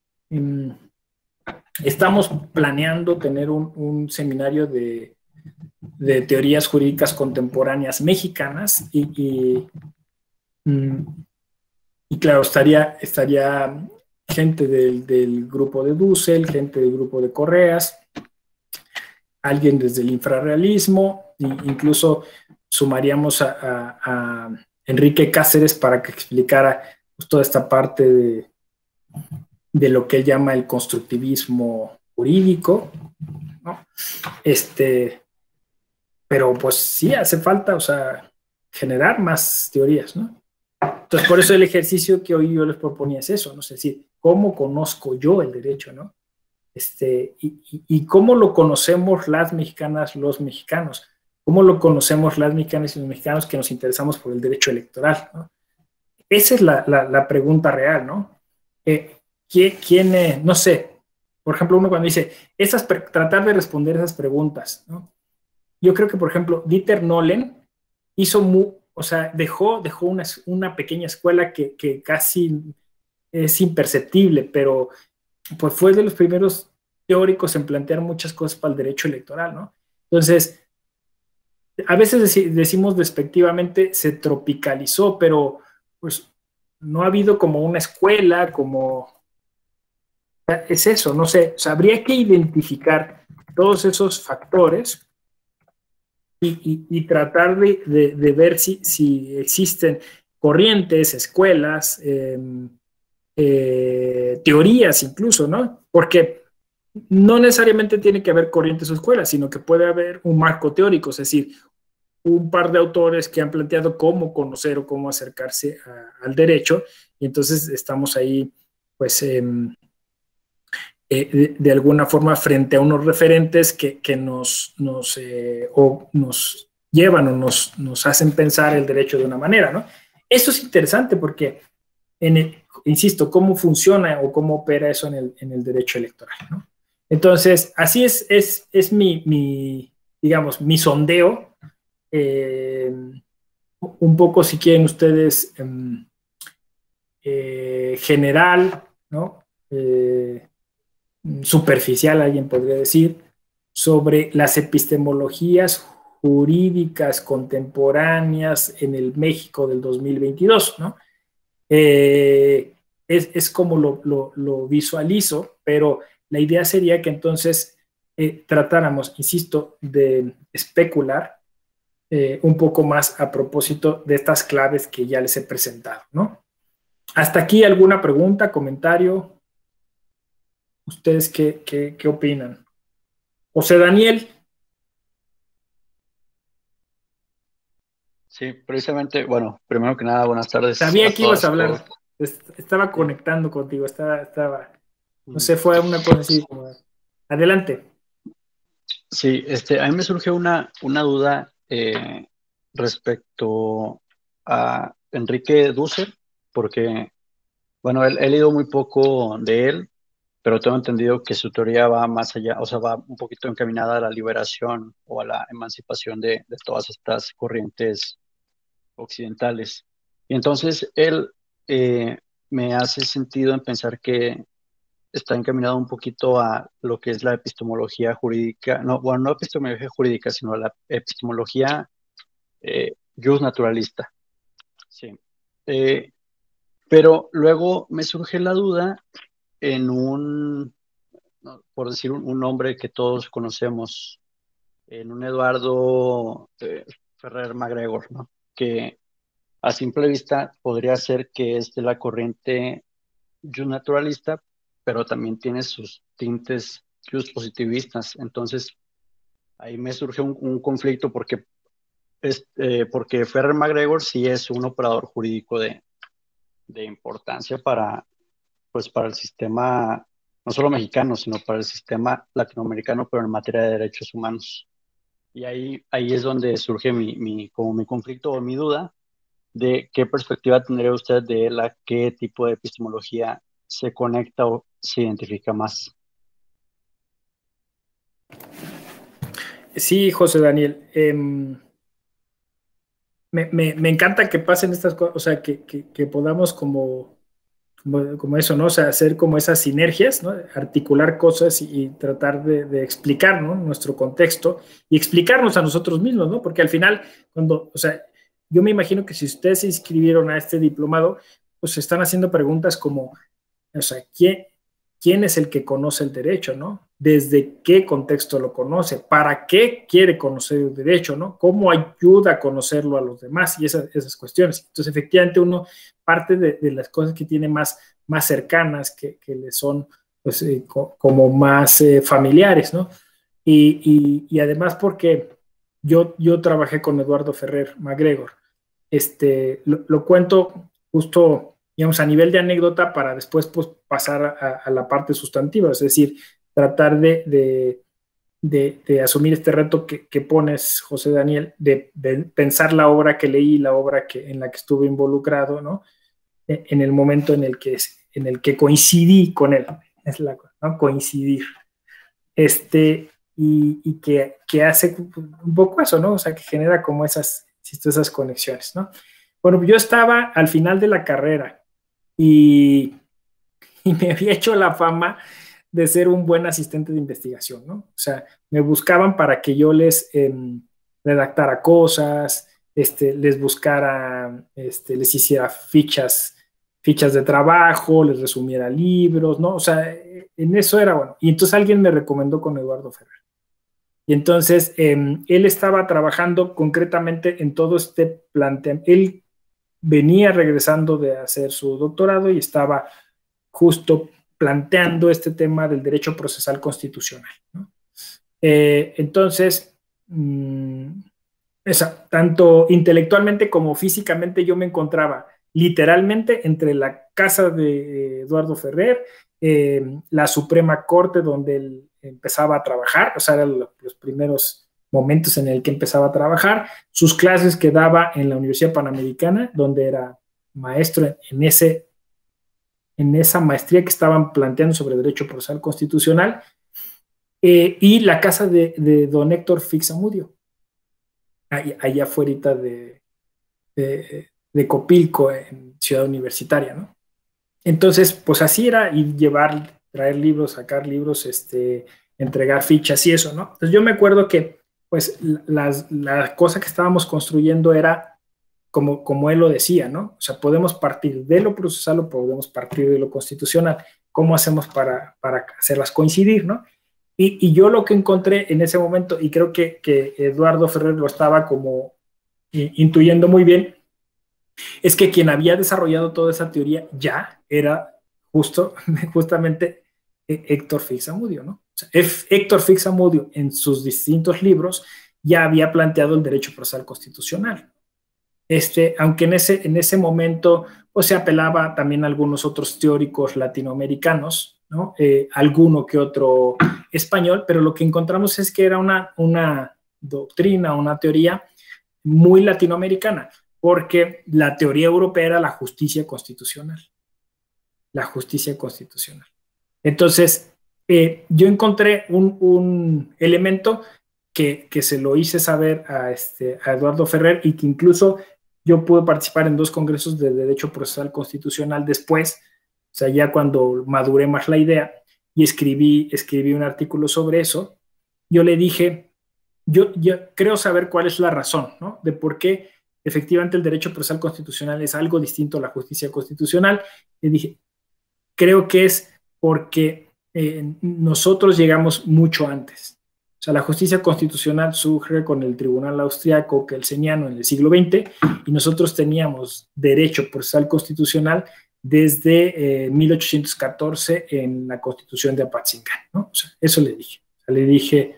Estamos planeando tener un, un seminario de, de teorías jurídicas contemporáneas mexicanas y, y, y claro, estaría, estaría gente del, del grupo de Dussel, gente del grupo de Correas, alguien desde el infrarrealismo, e incluso sumaríamos a, a, a Enrique Cáceres para que explicara pues, toda esta parte de, de lo que él llama el constructivismo jurídico, ¿no? Este, pero pues sí hace falta, o sea, generar más teorías, ¿no? Entonces, por eso el ejercicio que hoy yo les proponía es eso, ¿no? Es decir, ¿cómo conozco yo el derecho, no? Este, y, y, y cómo lo conocemos las mexicanas, los mexicanos, cómo lo conocemos las mexicanas y los mexicanos que nos interesamos por el derecho electoral, ¿no? Esa es la, la, la pregunta real, ¿no? Eh, ¿quién, quién eh, no sé, por ejemplo, uno cuando dice, esas tratar de responder esas preguntas, ¿no? Yo creo que, por ejemplo, Dieter Nolen hizo, muy, o sea, dejó, dejó una, una pequeña escuela que, que casi es imperceptible, pero pues fue de los primeros teóricos en plantear muchas cosas para el derecho electoral, ¿no? Entonces, a veces dec decimos despectivamente se tropicalizó, pero pues no ha habido como una escuela, como es eso, no sé, o sea, habría que identificar todos esos factores y, y, y tratar de, de, de ver si, si, existen corrientes, escuelas, eh, eh, teorías incluso, ¿no? Porque no necesariamente tiene que haber corrientes o escuelas, sino que puede haber un marco teórico, es decir, un par de autores que han planteado cómo conocer o cómo acercarse a, al derecho, y entonces estamos ahí, pues, eh, eh, de, de alguna forma frente a unos referentes que, que nos, nos, eh, o nos llevan o nos, nos hacen pensar el derecho de una manera, ¿no? Eso es interesante porque, en el, insisto, cómo funciona o cómo opera eso en el, en el derecho electoral, ¿no? Entonces, así es, es, es mi, mi, digamos, mi sondeo. Eh, un poco, si quieren ustedes, eh, eh, general, ¿no? Eh, superficial, alguien podría decir, sobre las epistemologías jurídicas contemporáneas en el México del dos mil veintidós, ¿no? Eh, es, es, como lo, lo, lo, visualizo, pero la idea sería que entonces eh, tratáramos, insisto, de especular eh, un poco más a propósito de estas claves que ya les he presentado, ¿no? Hasta aquí, ¿alguna pregunta, comentario? ¿Ustedes qué, qué, qué opinan? José Daniel. Sí, precisamente, bueno, primero que nada, buenas tardes. Sabía a que ibas a todos, hablar. todos. Estaba conectando contigo, estaba, estaba, no sé, fue una cosa así como... Adelante. Sí, este, a mí me surge una, una duda eh, respecto a Enrique Dussel, porque, bueno, he, he leído muy poco de él, pero tengo entendido que su teoría va más allá, o sea, va un poquito encaminada a la liberación o a la emancipación de, de todas estas corrientes occidentales. Y entonces él eh, me hace sentido en pensar que está encaminado un poquito a lo que es la epistemología jurídica, no, bueno, no epistemología jurídica, sino la epistemología eh, jus naturalista. Sí. Eh, pero luego me surge la duda en un, no, por decir un, un nombre que todos conocemos, en un Eduardo eh, Ferrer MacGregor, ¿no? Que a simple vista podría ser que es de la corriente jus naturalista, pero también tiene sus tintes jus positivistas. Entonces, ahí me surge un, un conflicto porque, es, eh, porque Ferrer MacGregor sí es un operador jurídico de, de importancia para, pues, para el sistema, no solo mexicano, sino para el sistema latinoamericano, pero en materia de derechos humanos. Y ahí, ahí es donde surge mi, mi, como mi conflicto o mi duda de qué perspectiva tendría usted de él, a qué tipo de epistemología se conecta o se identifica más. Sí, José Daniel. Eh, me, me, me encanta que pasen estas cosas, o sea, que, que, que podamos como, como, como eso, ¿no? O sea, hacer como esas sinergias, ¿no? Articular cosas y, y tratar de, de explicar, ¿no? Nuestro contexto y explicarnos a nosotros mismos, ¿no? Porque al final, cuando, o sea, yo me imagino que si ustedes se inscribieron a este diplomado, pues se están haciendo preguntas como, o sea, ¿quién, quién es el que conoce el derecho, ¿no? ¿Desde qué contexto lo conoce? ¿Para qué quiere conocer el derecho, ¿no? ¿Cómo ayuda a conocerlo a los demás? Y esas, esas cuestiones. Entonces, efectivamente, uno parte de, de las cosas que tiene más, más cercanas, que, que le son pues, eh, co como más eh, familiares, ¿no? Y, y, y además porque yo, yo trabajé con Eduardo Ferrer MacGregor. Este, lo, lo cuento justo, digamos, a nivel de anécdota para después pues, pasar a, a la parte sustantiva, es decir, tratar de, de, de, de asumir este reto que, que, pones, José Daniel, de, de, pensar la obra que leí, la obra que, en la que estuve involucrado, ¿no? En el momento en el que, en el que coincidí con él, es la cosa, ¿no? Coincidir. Este, y, y que, que hace un poco eso, ¿no? O sea, que genera como esas, esas conexiones, ¿no? Bueno, yo estaba al final de la carrera y, y me había hecho la fama de ser un buen asistente de investigación, ¿no? O sea, me buscaban para que yo les eh, redactara cosas, este, les buscara, este, les hiciera fichas, fichas de trabajo, les resumiera libros, ¿no? O sea, en eso era bueno. Y entonces alguien me recomendó con Eduardo Ferrer. Y entonces eh, él estaba trabajando concretamente en todo este planteamiento. Él venía regresando de hacer su doctorado y estaba justo planteando este tema del derecho procesal constitucional, ¿no? Eh, entonces, mmm, esa, tanto intelectualmente como físicamente yo me encontraba literalmente entre la casa de Eduardo Ferrer, eh, la Suprema Corte donde él empezaba a trabajar, o sea, eran los primeros momentos en el que empezaba a trabajar, sus clases que daba en la Universidad Panamericana, donde era maestro en, ese, en esa maestría que estaban planteando sobre derecho procesal constitucional, eh, y la casa de, de don Héctor Fixamudio, allá afuera de, de, de Copilco, en Ciudad Universitaria, ¿no? Entonces, pues así era, y llevar, traer libros, sacar libros, este, entregar fichas y eso, ¿no? Entonces yo me acuerdo que, pues, las, la cosa que estábamos construyendo era, como, como él lo decía, ¿no? O sea, podemos partir de lo procesal o podemos partir de lo constitucional. ¿Cómo hacemos para, para hacerlas coincidir, ¿no? Y, y yo lo que encontré en ese momento, y creo que, que Eduardo Ferrer lo estaba como intuyendo muy bien, es que quien había desarrollado toda esa teoría ya era justo, justamente Héctor Fixamudio, ¿no? O sea, Héctor Fixamudio en sus distintos libros ya había planteado el derecho procesal constitucional. Este, aunque en ese, en ese momento pues, se apelaba también a algunos otros teóricos latinoamericanos, ¿no? Eh, alguno que otro español, pero lo que encontramos es que era una, una doctrina, una teoría muy latinoamericana, porque la teoría europea era la justicia constitucional. La justicia constitucional. Entonces, eh, yo encontré un, un elemento que, que se lo hice saber a, este, a Eduardo Ferrer y que incluso yo pude participar en dos congresos de Derecho Procesal Constitucional después, o sea, ya cuando maduré más la idea y escribí, escribí un artículo sobre eso. Yo le dije, yo, yo creo saber cuál es la razón, ¿no? De por qué efectivamente el derecho procesal constitucional es algo distinto a la justicia constitucional. Le dije, creo que es porque eh, nosotros llegamos mucho antes. O sea, la justicia constitucional surge con el tribunal austriaco kelseniano en el siglo veinte y nosotros teníamos derecho procesal constitucional desde eh, mil ochocientos catorce en la Constitución de Apatzingán, ¿no? O sea, eso le dije. O sea, le dije,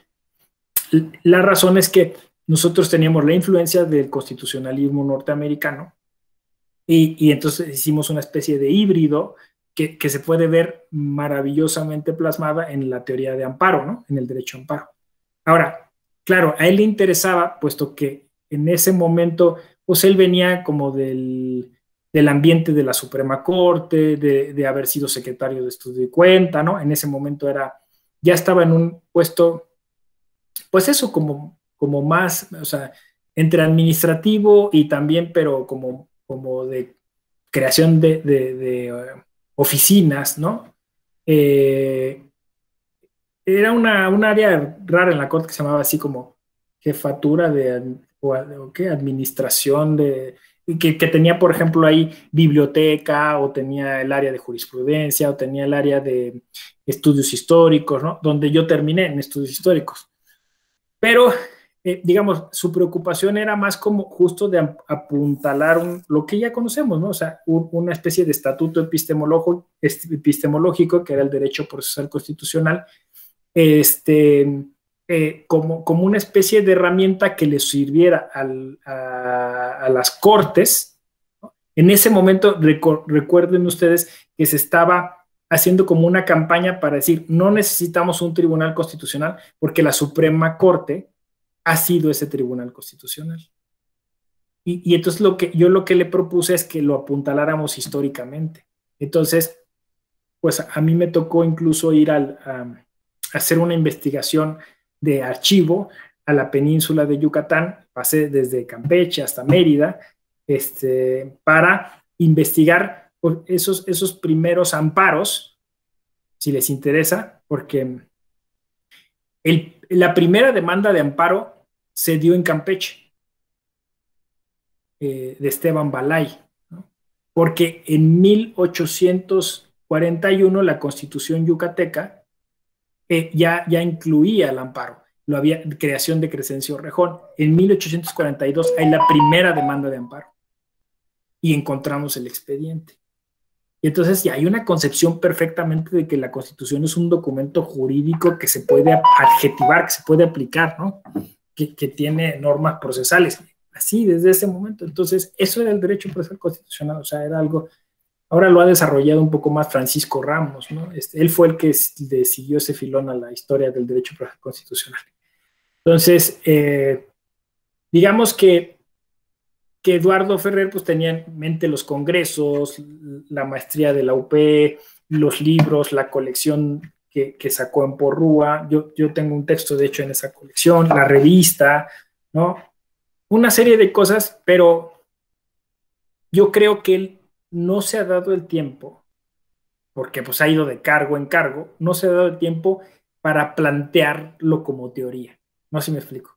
la razón es que nosotros teníamos la influencia del constitucionalismo norteamericano y, y entonces hicimos una especie de híbrido que, que se puede ver maravillosamente plasmada en la teoría de amparo, ¿no? En el derecho a amparo. Ahora, claro, a él le interesaba, puesto que en ese momento, pues él venía como del, del ambiente de la Suprema Corte, de, de haber sido secretario de Estudio y Cuenta, ¿no? En ese momento era, ya estaba en un puesto, pues eso, como, como más, o sea, entre administrativo y también, pero como, como de creación de, de, de uh, oficinas, ¿no? Eh, era una, un área rara en la corte que se llamaba así como jefatura de, o, o ¿qué? Administración de, que, que tenía, por ejemplo, ahí biblioteca, o tenía el área de jurisprudencia, o tenía el área de estudios históricos, ¿no? Donde yo terminé en estudios históricos. Pero, eh, digamos, su preocupación era más como justo de apuntalar un, lo que ya conocemos, ¿no? O sea, un, una especie de estatuto epistemológico, epistemológico que era el derecho procesal constitucional, este, eh, como, como una especie de herramienta que le sirviera al, a, a las cortes, ¿no? En ese momento, recu recuerden ustedes que se estaba haciendo como una campaña para decir, no necesitamos un tribunal constitucional porque la Suprema Corte ha sido ese tribunal constitucional. Y, y entonces lo que, yo lo que le propuse es que lo apuntaláramos históricamente. Entonces, pues a mí me tocó incluso ir al, a, hacer una investigación de archivo a la península de Yucatán, pasé desde Campeche hasta Mérida, este, para investigar esos, esos primeros amparos si les interesa, porque el, la primera demanda de amparo se dio en Campeche, eh, de Esteban Balay, ¿no? Porque en mil ochocientos cuarenta y uno la Constitución yucateca eh, ya, ya incluía el amparo, lo había, creación de Crescencio Rejón. En mil ochocientos cuarenta y dos hay la primera demanda de amparo y encontramos el expediente. Y entonces ya hay una concepción perfectamente de que la Constitución es un documento jurídico que se puede adjetivar, que se puede aplicar, ¿no? Que, que tiene normas procesales. Así, desde ese momento. Entonces, eso era el derecho procesal constitucional, o sea, era algo... Ahora lo ha desarrollado un poco más Francisco Ramos, ¿no? Este, él fue el que le siguió ese filón a la historia del derecho procesal constitucional. Entonces, eh, digamos que que Eduardo Ferrer pues tenía en mente los congresos, la maestría de la U P, los libros, la colección que, que sacó en Porrúa. Yo, yo tengo un texto, de hecho, en esa colección, la revista, ¿no? Una serie de cosas, pero yo creo que él no se ha dado el tiempo, porque pues ha ido de cargo en cargo, no se ha dado el tiempo para plantearlo como teoría. No sé si me explico.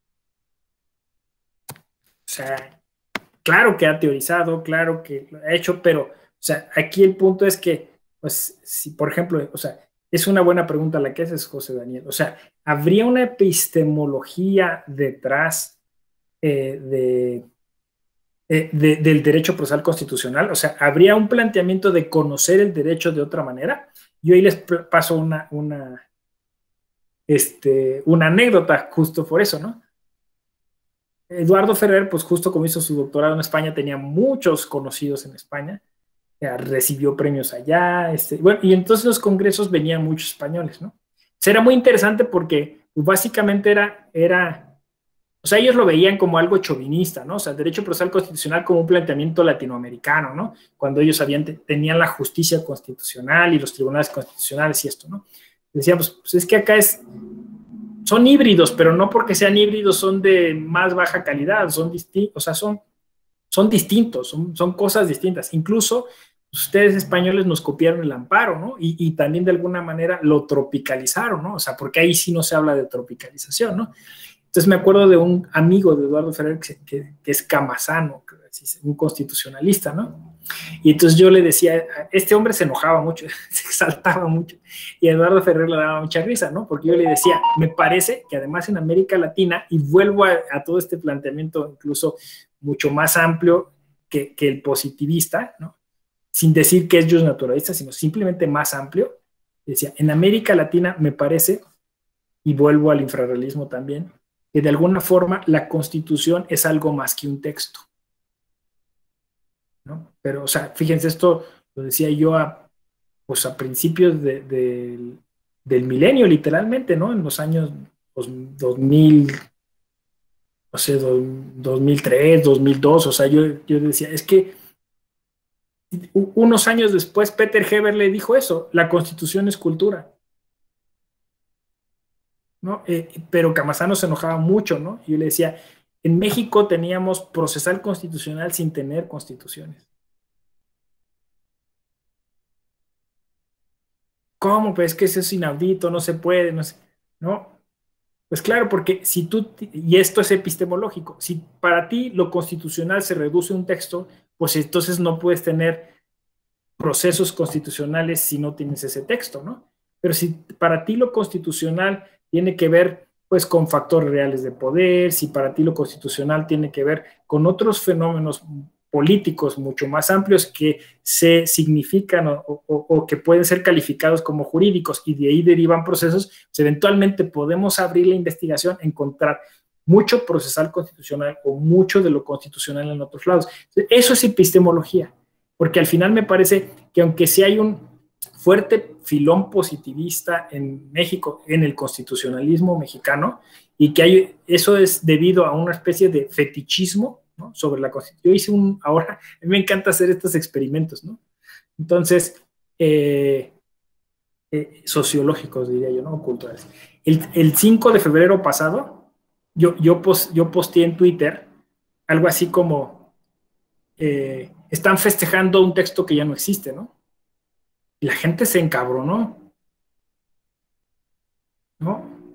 O sea, claro que ha teorizado, claro que lo ha hecho, pero, o sea, aquí el punto es que, pues, si, por ejemplo, o sea, es una buena pregunta la que haces, José Daniel. O sea, ¿habría una epistemología detrás eh, de, eh, de, del derecho procesal constitucional? O sea, ¿habría un planteamiento de conocer el derecho de otra manera? Yo ahí les paso una, una, este, una anécdota justo por eso, ¿no? Eduardo Ferrer, pues justo como hizo su doctorado en España, tenía muchos conocidos en España, ya, recibió premios allá, este, bueno, y entonces los congresos venían muchos españoles, ¿no? O sea, era muy interesante porque pues, básicamente era, era, o sea, ellos lo veían como algo chauvinista, ¿no? O sea, el derecho procesal constitucional como un planteamiento latinoamericano, ¿no? Cuando ellos habían, tenían la justicia constitucional y los tribunales constitucionales y esto, ¿no? Decían, pues, pues es que acá es... Son híbridos, pero no porque sean híbridos son de más baja calidad, son distintos, o sea, son, son distintos, son, son cosas distintas. Incluso ustedes españoles nos copiaron el amparo, ¿no? Y, y también de alguna manera lo tropicalizaron, ¿no? O sea, porque ahí sí no se habla de tropicalización, ¿no? Entonces me acuerdo de un amigo de Eduardo Ferrer que, que, que es Camazano, un constitucionalista, ¿no? Y entonces yo le decía, este hombre se enojaba mucho, se exaltaba mucho, y a Eduardo Ferrer le daba mucha risa, ¿no? Porque yo le decía, me parece que además en América Latina, y vuelvo a, a todo este planteamiento incluso mucho más amplio que, que el positivista, ¿no? Sin decir que es justnaturalista, sino simplemente más amplio, decía, en América Latina me parece, y vuelvo al infrarrealismo también, que de alguna forma la Constitución es algo más que un texto, ¿no? Pero, o sea, fíjense, esto lo decía yo a, pues a principios de, de, del milenio, literalmente, ¿no? En los años dos mil, no sé, dos mil tres, dos mil dos, o sea, yo, yo decía, es que unos años después Peter Heber le dijo eso, la Constitución es cultura, ¿no? Eh, pero Camazano se enojaba mucho, ¿no? Y yo le decía, en México teníamos procesal constitucional sin tener constituciones. ¿Cómo? Pues que eso es inaudito, no se puede, no sé, ¿no? Pues claro, porque si tú, y esto es epistemológico, si para ti lo constitucional se reduce a un texto, pues entonces no puedes tener procesos constitucionales si no tienes ese texto, ¿no? Pero si para ti lo constitucional tiene que ver pues con factores reales de poder, si para ti lo constitucional tiene que ver con otros fenómenos políticos mucho más amplios que se significan o, o, o que pueden ser calificados como jurídicos y de ahí derivan procesos, pues eventualmente podemos abrir la investigación, encontrar mucho procesal constitucional o mucho de lo constitucional en otros lados. Eso es epistemología, porque al final me parece que aunque sí hay un fuerte filón positivista en México, en el constitucionalismo mexicano, y que hay, eso es debido a una especie de fetichismo, ¿no? Sobre la Constitución. Yo hice un, ahora, a mí me encanta hacer estos experimentos, ¿no? Entonces, eh, eh, sociológicos, diría yo, ¿no? Culturales. El, el cinco de febrero pasado, yo, yo, post, yo posteé en Twitter algo así como, eh, están festejando un texto que ya no existe, ¿no? Y la gente se encabronó. ¿no?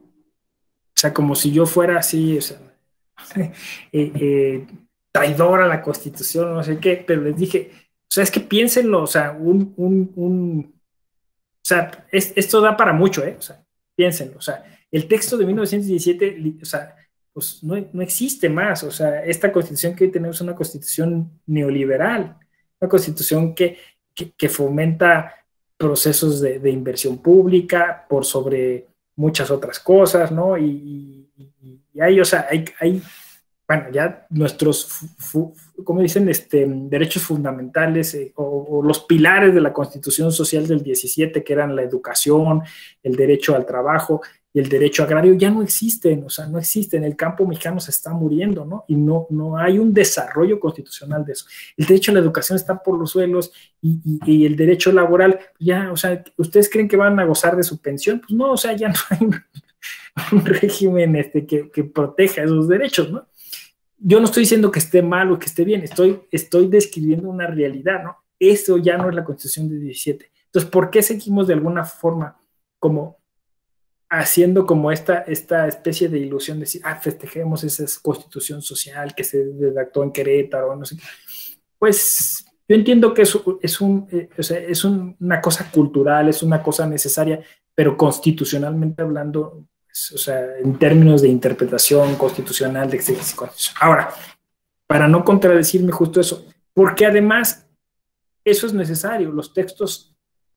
O sea, como si yo fuera así, o sea, eh, eh, traidor a la Constitución, no sé qué, pero les dije, o sea, es que piénsenlo, o sea, un, un, un o sea, es, esto da para mucho, ¿eh? O sea, piénsenlo, o sea, el texto de mil novecientos diecisiete, o sea, pues no, no existe más, o sea, esta Constitución que hoy tenemos es una Constitución neoliberal, una Constitución que, que, que fomenta procesos de, de, inversión pública por sobre muchas otras cosas, ¿no? Y, y, y hay, o sea, hay, hay bueno, ya nuestros, como dicen, este, derechos fundamentales eh, o, o, los pilares de la Constitución Social del diecisiete, que eran la educación, el derecho al trabajo y el derecho agrario, ya no existen, o sea, no existen. El campo mexicano se está muriendo, ¿no? Y no, no hay un desarrollo constitucional de eso. El derecho a la educación está por los suelos y, y, y el derecho laboral, ya, o sea, ¿ustedes creen que van a gozar de su pensión? Pues no, o sea, ya no hay un, un régimen este, que, que proteja esos derechos, ¿no? Yo no estoy diciendo que esté mal o que esté bien, estoy, estoy describiendo una realidad, ¿no? Eso ya no es la Constitución de diecisiete. Entonces, ¿por qué seguimos de alguna forma como haciendo como esta, esta especie de ilusión de decir, ah, festejemos esa Constitución social que se redactó en Querétaro, no sé qué? Pues yo entiendo que es, es, un, eh, o sea, es un, una cosa cultural, es una cosa necesaria, pero constitucionalmente hablando, o sea, en términos de interpretación constitucional, de exégesis constitucional. Ahora, para no contradecirme justo eso, porque además eso es necesario, los textos,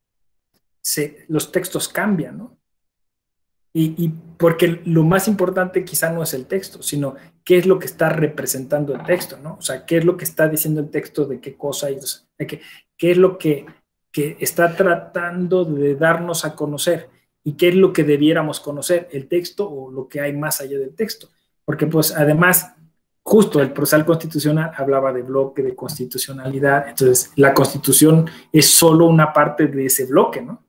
se, los textos cambian, ¿no? Y, y porque lo más importante quizá no es el texto, sino qué es lo que está representando el texto, ¿no? O sea, qué es lo que está diciendo el texto de qué cosa, y, o sea, qué, qué es lo que, que está tratando de darnos a conocer. ¿Y qué es lo que debiéramos conocer? ¿El texto o lo que hay más allá del texto? Porque pues además, justo el procesal constitucional hablaba de bloque, de constitucionalidad, entonces la Constitución es solo una parte de ese bloque, ¿no?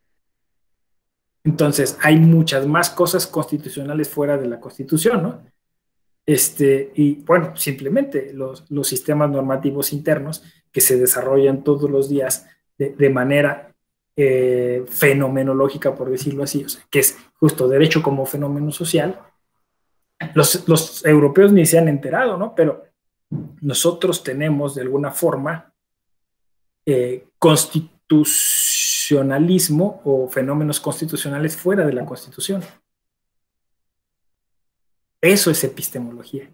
Entonces hay muchas más cosas constitucionales fuera de la Constitución, ¿no? Este, y bueno, simplemente los, los sistemas normativos internos que se desarrollan todos los días de, de manera eh, fenomenológica, por decirlo así, o sea, que es justo derecho como fenómeno social. Los, los europeos ni se han enterado, ¿no? Pero nosotros tenemos de alguna forma eh, constitucionalismo o fenómenos constitucionales fuera de la Constitución. Eso es epistemología.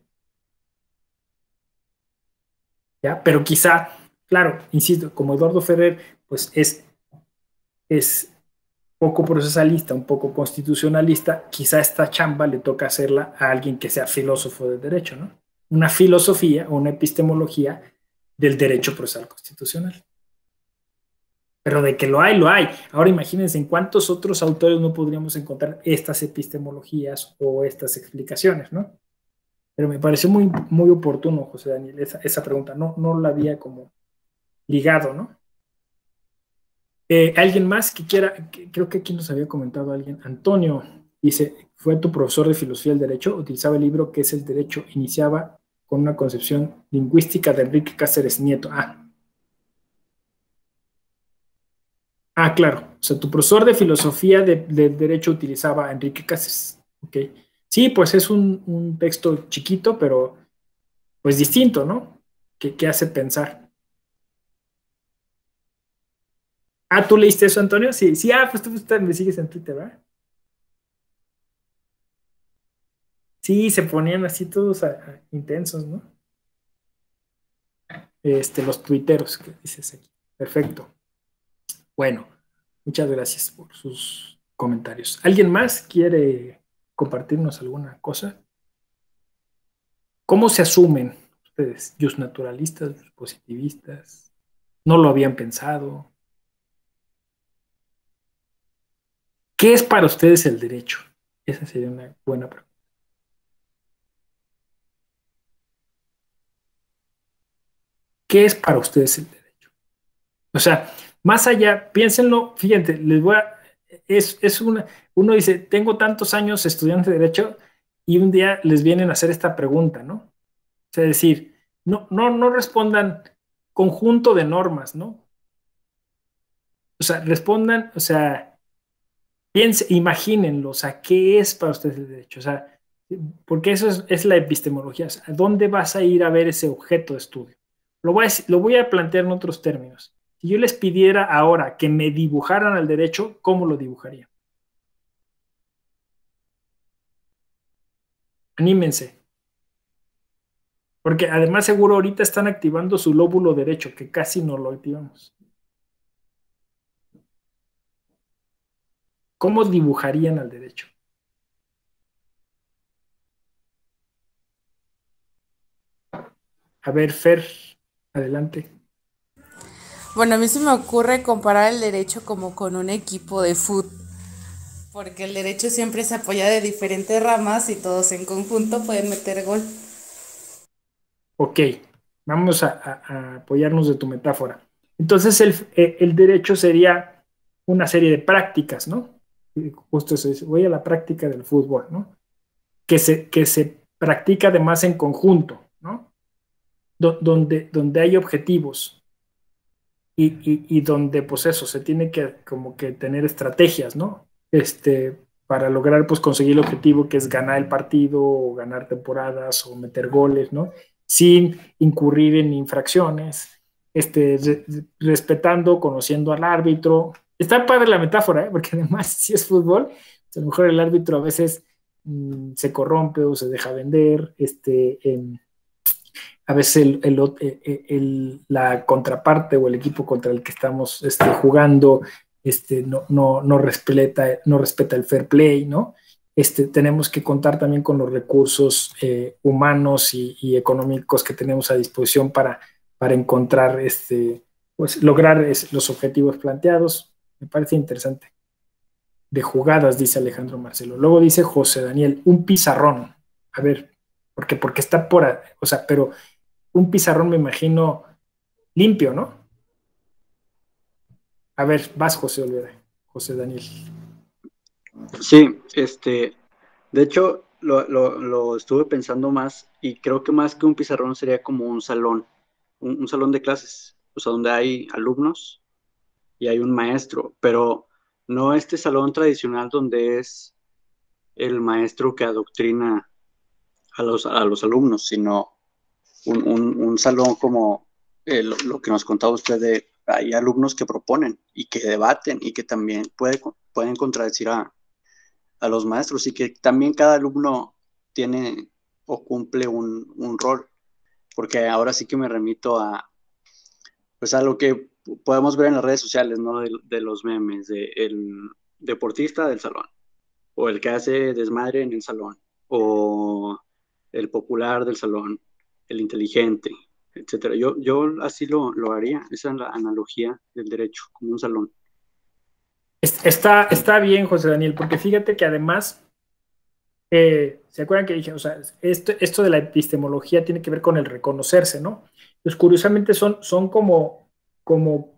¿Ya? Pero quizá, claro, insisto, como Eduardo Ferrer, pues es, es poco procesalista, un poco constitucionalista, quizá esta chamba le toca hacerla a alguien que sea filósofo del derecho, ¿no? Una filosofía o una epistemología del derecho procesal constitucional. Pero de que lo hay, lo hay. Ahora imagínense en cuántos otros autores no podríamos encontrar estas epistemologías o estas explicaciones, ¿no? Pero me pareció muy, muy oportuno, José Daniel, esa, esa pregunta. No, no la había como ligado, ¿no? Eh, ¿Alguien más que quiera? Que, creo que aquí nos había comentado alguien. Antonio dice, fue tu profesor de filosofía del derecho, utilizaba el libro que es El Derecho, iniciaba con una concepción lingüística de Enrique Cáceres Nieto. Ah, ah claro. O sea, tu profesor de filosofía del de derecho utilizaba a Enrique Cáceres. Ok. Sí, pues es un, un texto chiquito, pero pues distinto, ¿no? Que, que hace pensar. Ah, ¿tú leíste eso, Antonio? Sí, sí, ah, pues tú, tú me sigues en Twitter, ¿verdad? Sí, se ponían así todos a- a intensos, ¿no? Este, los tuiteros que dices aquí. Perfecto. Bueno, muchas gracias por sus comentarios. ¿Alguien más quiere compartirnos alguna cosa? ¿Cómo se asumen ustedes? ¿Just naturalistas, just positivistas? ¿No lo habían pensado? ¿Qué es para ustedes el derecho? Esa sería una buena pregunta. ¿Qué es para ustedes el derecho? O sea, más allá, piénsenlo, fíjense, les voy a, es, es una, uno dice, tengo tantos años estudiando derecho y un día les vienen a hacer esta pregunta, ¿no? O sea, decir, no, no, no respondan conjunto de normas, ¿no? O sea, respondan, o sea, Piense, imagínenlo, o sea, ¿qué es para ustedes el derecho? O sea, porque eso es, es la epistemología. O sea, ¿a dónde vas a ir a ver ese objeto de estudio? Lo voy, a, lo voy a plantear en otros términos. Si yo les pidiera ahora que me dibujaran al derecho, ¿cómo lo dibujaría? Anímense. Porque además seguro ahorita están activando su lóbulo derecho, que casi no lo activamos. ¿Cómo dibujarían al derecho? A ver, Fer, adelante. Bueno, a mí se me ocurre comparar el derecho como con un equipo de fútbol, porque el derecho siempre se apoya de diferentes ramas y todos en conjunto pueden meter gol. Ok, vamos a, a, a apoyarnos de tu metáfora. Entonces el, el derecho sería una serie de prácticas, ¿no? Justo eso dice, voy a la práctica del fútbol, ¿no? Que se, que se practica además en conjunto, ¿no? Do, donde, donde hay objetivos y, y, y donde, pues eso, se tiene que como que tener estrategias, ¿no? Este, para lograr, pues, conseguir el objetivo que es ganar el partido o ganar temporadas o meter goles, ¿no? Sin incurrir en infracciones, este, re, respetando, conociendo al árbitro. Está padre la metáfora, ¿eh? Porque además, si es fútbol, pues a lo mejor el árbitro a veces mmm, se corrompe o se deja vender, este, en, a veces el, el, el, el, la contraparte o el equipo contra el que estamos este, jugando este, no, no, no, respeta, no respeta el fair play, ¿no? Este, tenemos que contar también con los recursos eh, humanos y, y económicos que tenemos a disposición para, para encontrar, este, pues, lograr es, los objetivos planteados. Me parece interesante. De jugadas, dice Alejandro Marcelo. Luego dice José Daniel, un pizarrón. A ver, porque, porque está por, o sea, pero un pizarrón me imagino limpio, ¿no? A ver, vas, José Olvera, José Daniel. Sí, este, de hecho, lo, lo, lo estuve pensando más y creo que más que un pizarrón sería como un salón, un, un salón de clases, o sea, donde hay alumnos y hay un maestro, pero no este salón tradicional donde es el maestro que adoctrina a los, a los alumnos, sino un, un, un salón como eh, lo, lo que nos contaba usted de hay alumnos que proponen y que debaten y que también puede, pueden contradecir a, a los maestros y que también cada alumno tiene o cumple un, un rol, porque ahora sí que me remito a pues a lo que podemos ver en las redes sociales, ¿no? De, de los memes, de el deportista del salón, o el que hace desmadre en el salón, o el popular del salón, el inteligente, etcétera. Yo, yo así lo, lo haría, esa es la analogía del derecho, como un salón. Está, está bien, José Daniel, porque fíjate que además, eh, ¿se acuerdan que dije? O sea, esto, esto de la epistemología tiene que ver con el reconocerse, ¿no? Pues curiosamente son, son como, como,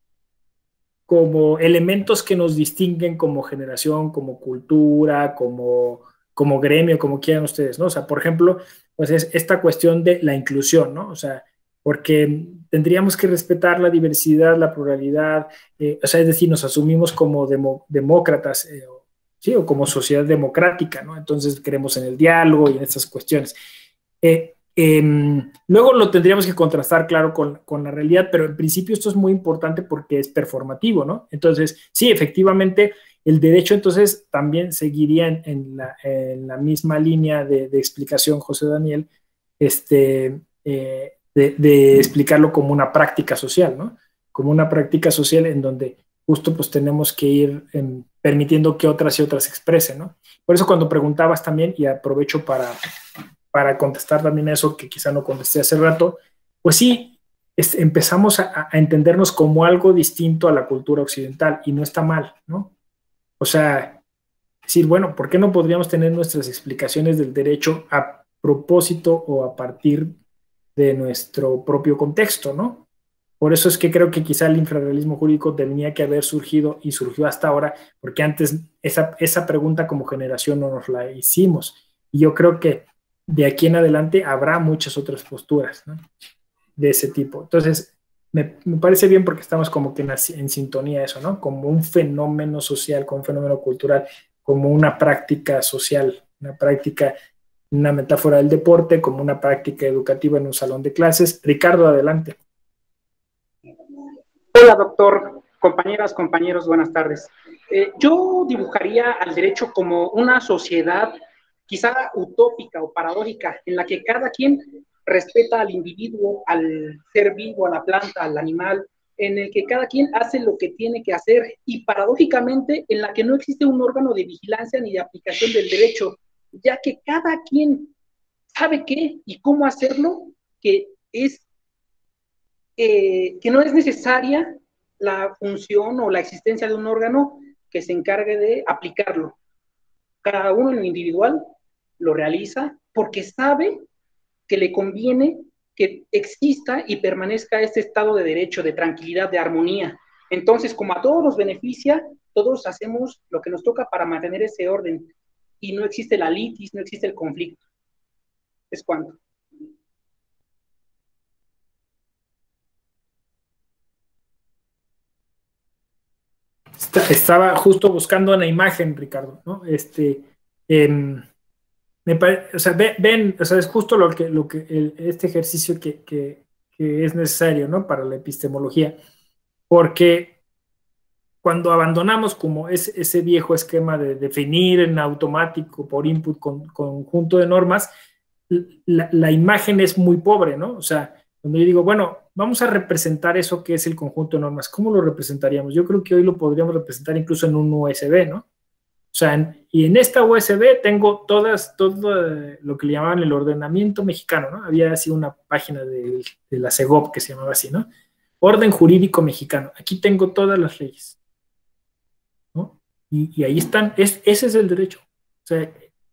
como elementos que nos distinguen como generación, como cultura, como, como gremio, como quieran ustedes, ¿no? O sea, por ejemplo, pues es esta cuestión de la inclusión, ¿no? O sea, porque tendríamos que respetar la diversidad, la pluralidad, eh, o sea, es decir, nos asumimos como demo, demócratas, eh, ¿sí? O como sociedad democrática, ¿no? Entonces creemos en el diálogo y en estas cuestiones. Eh, eh, luego lo tendríamos que contrastar, claro, con, con la realidad, pero en principio esto es muy importante porque es performativo, ¿no? Entonces, sí, efectivamente, el derecho entonces también seguiría en, en, la, en la misma línea de, de explicación, José Daniel, este, eh, de, de explicarlo como una práctica social, ¿no? Como una práctica social en donde justo pues tenemos que ir eh, permitiendo que otras y otras se expresen, ¿no? Por eso cuando preguntabas también, y aprovecho para para contestar también eso que quizá no contesté hace rato, pues sí, es, empezamos a, a entendernos como algo distinto a la cultura occidental y no está mal, ¿no? O sea, decir, bueno, ¿por qué no podríamos tener nuestras explicaciones del derecho a propósito o a partir de nuestro propio contexto, ¿no? Por eso es que creo que quizá el infrarrealismo jurídico tenía que haber surgido y surgió hasta ahora, porque antes esa, esa pregunta como generación no nos la hicimos. Y yo creo que de aquí en adelante habrá muchas otras posturas, ¿no? De ese tipo. Entonces, me, me parece bien porque estamos como que en, en sintonía eso, ¿no? Como un fenómeno social, como un fenómeno cultural, como una práctica social, una práctica, una metáfora del deporte, como una práctica educativa en un salón de clases. Ricardo, adelante. Hola, doctor. Compañeras, compañeros, buenas tardes. Eh, yo dibujaría al derecho como una sociedad quizá utópica o paradójica, en la que cada quien respeta al individuo, al ser vivo, a la planta, al animal, en el que cada quien hace lo que tiene que hacer y paradójicamente en la que no existe un órgano de vigilancia ni de aplicación del derecho, ya que cada quien sabe qué y cómo hacerlo, que es eh, que no es necesaria la función o la existencia de un órgano que se encargue de aplicarlo. Cada uno en lo individual lo realiza porque sabe que le conviene que exista y permanezca este estado de derecho, de tranquilidad, de armonía. Entonces, como a todos nos beneficia, todos hacemos lo que nos toca para mantener ese orden y no existe la litis, no existe el conflicto. Es cuanto. Estaba justo buscando una imagen, Ricardo, ¿no? Este, eh, me pare, o sea, ve, ven, o sea, es justo lo que, lo que el, este ejercicio que, que, que es necesario, ¿no? Para la epistemología, porque cuando abandonamos como ese, ese viejo esquema de definir en automático por input con conjunto de normas, la, la imagen es muy pobre, ¿no? O sea, cuando yo digo, bueno, vamos a representar eso que es el conjunto de normas, ¿cómo lo representaríamos? Yo creo que hoy lo podríamos representar incluso en un U S B, ¿no? O sea, en, y en esta U S B tengo todas, todo lo que le llamaban el ordenamiento mexicano, ¿no? Había así una página de, de la SEGOP que se llamaba así, ¿no? Orden jurídico mexicano. Aquí tengo todas las leyes, ¿no? Y, y ahí están, es, ese es el derecho. O sea,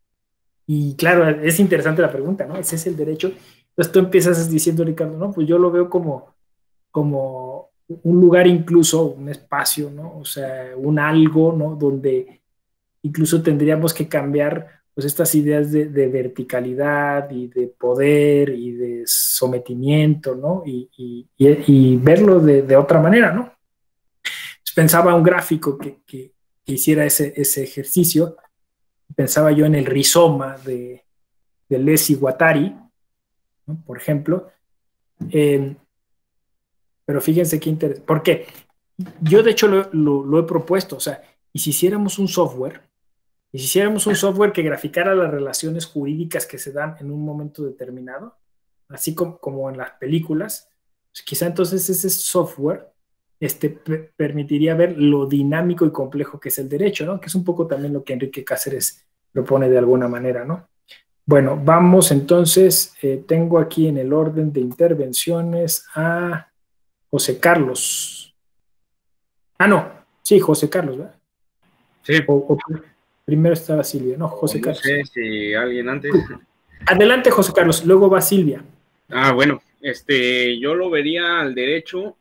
y claro, es interesante la pregunta, ¿no? Ese es el derecho. Entonces tú empiezas diciendo, Ricardo, no, pues yo lo veo como, como un lugar incluso, un espacio, ¿no? O sea, un algo, ¿no? Donde incluso tendríamos que cambiar pues estas ideas de, de verticalidad y de poder y de sometimiento, ¿no? Y, y, y, y verlo de, de otra manera, ¿no? Pues pensaba un gráfico que, que, que hiciera ese, ese ejercicio, pensaba yo en el rizoma de, de Lesi Guattari, ¿no? Por ejemplo, eh, pero fíjense qué interesante, porque yo de hecho lo, lo, lo he propuesto, o sea, y si hiciéramos un software, y si hiciéramos un software que graficara las relaciones jurídicas que se dan en un momento determinado, así como, como en las películas, pues quizá entonces ese software este, permitiría ver lo dinámico y complejo que es el derecho, ¿no? Que es un poco también lo que Enrique Cáceres propone de alguna manera, ¿no? Bueno, vamos entonces, eh, tengo aquí en el orden de intervenciones a José Carlos. Ah, no, sí, José Carlos, ¿verdad? Sí. O, o, primero estaba Silvia, no, José no Carlos. No sé si alguien antes. Adelante, José Carlos, luego va Silvia. Ah, bueno, este, yo lo vería al derecho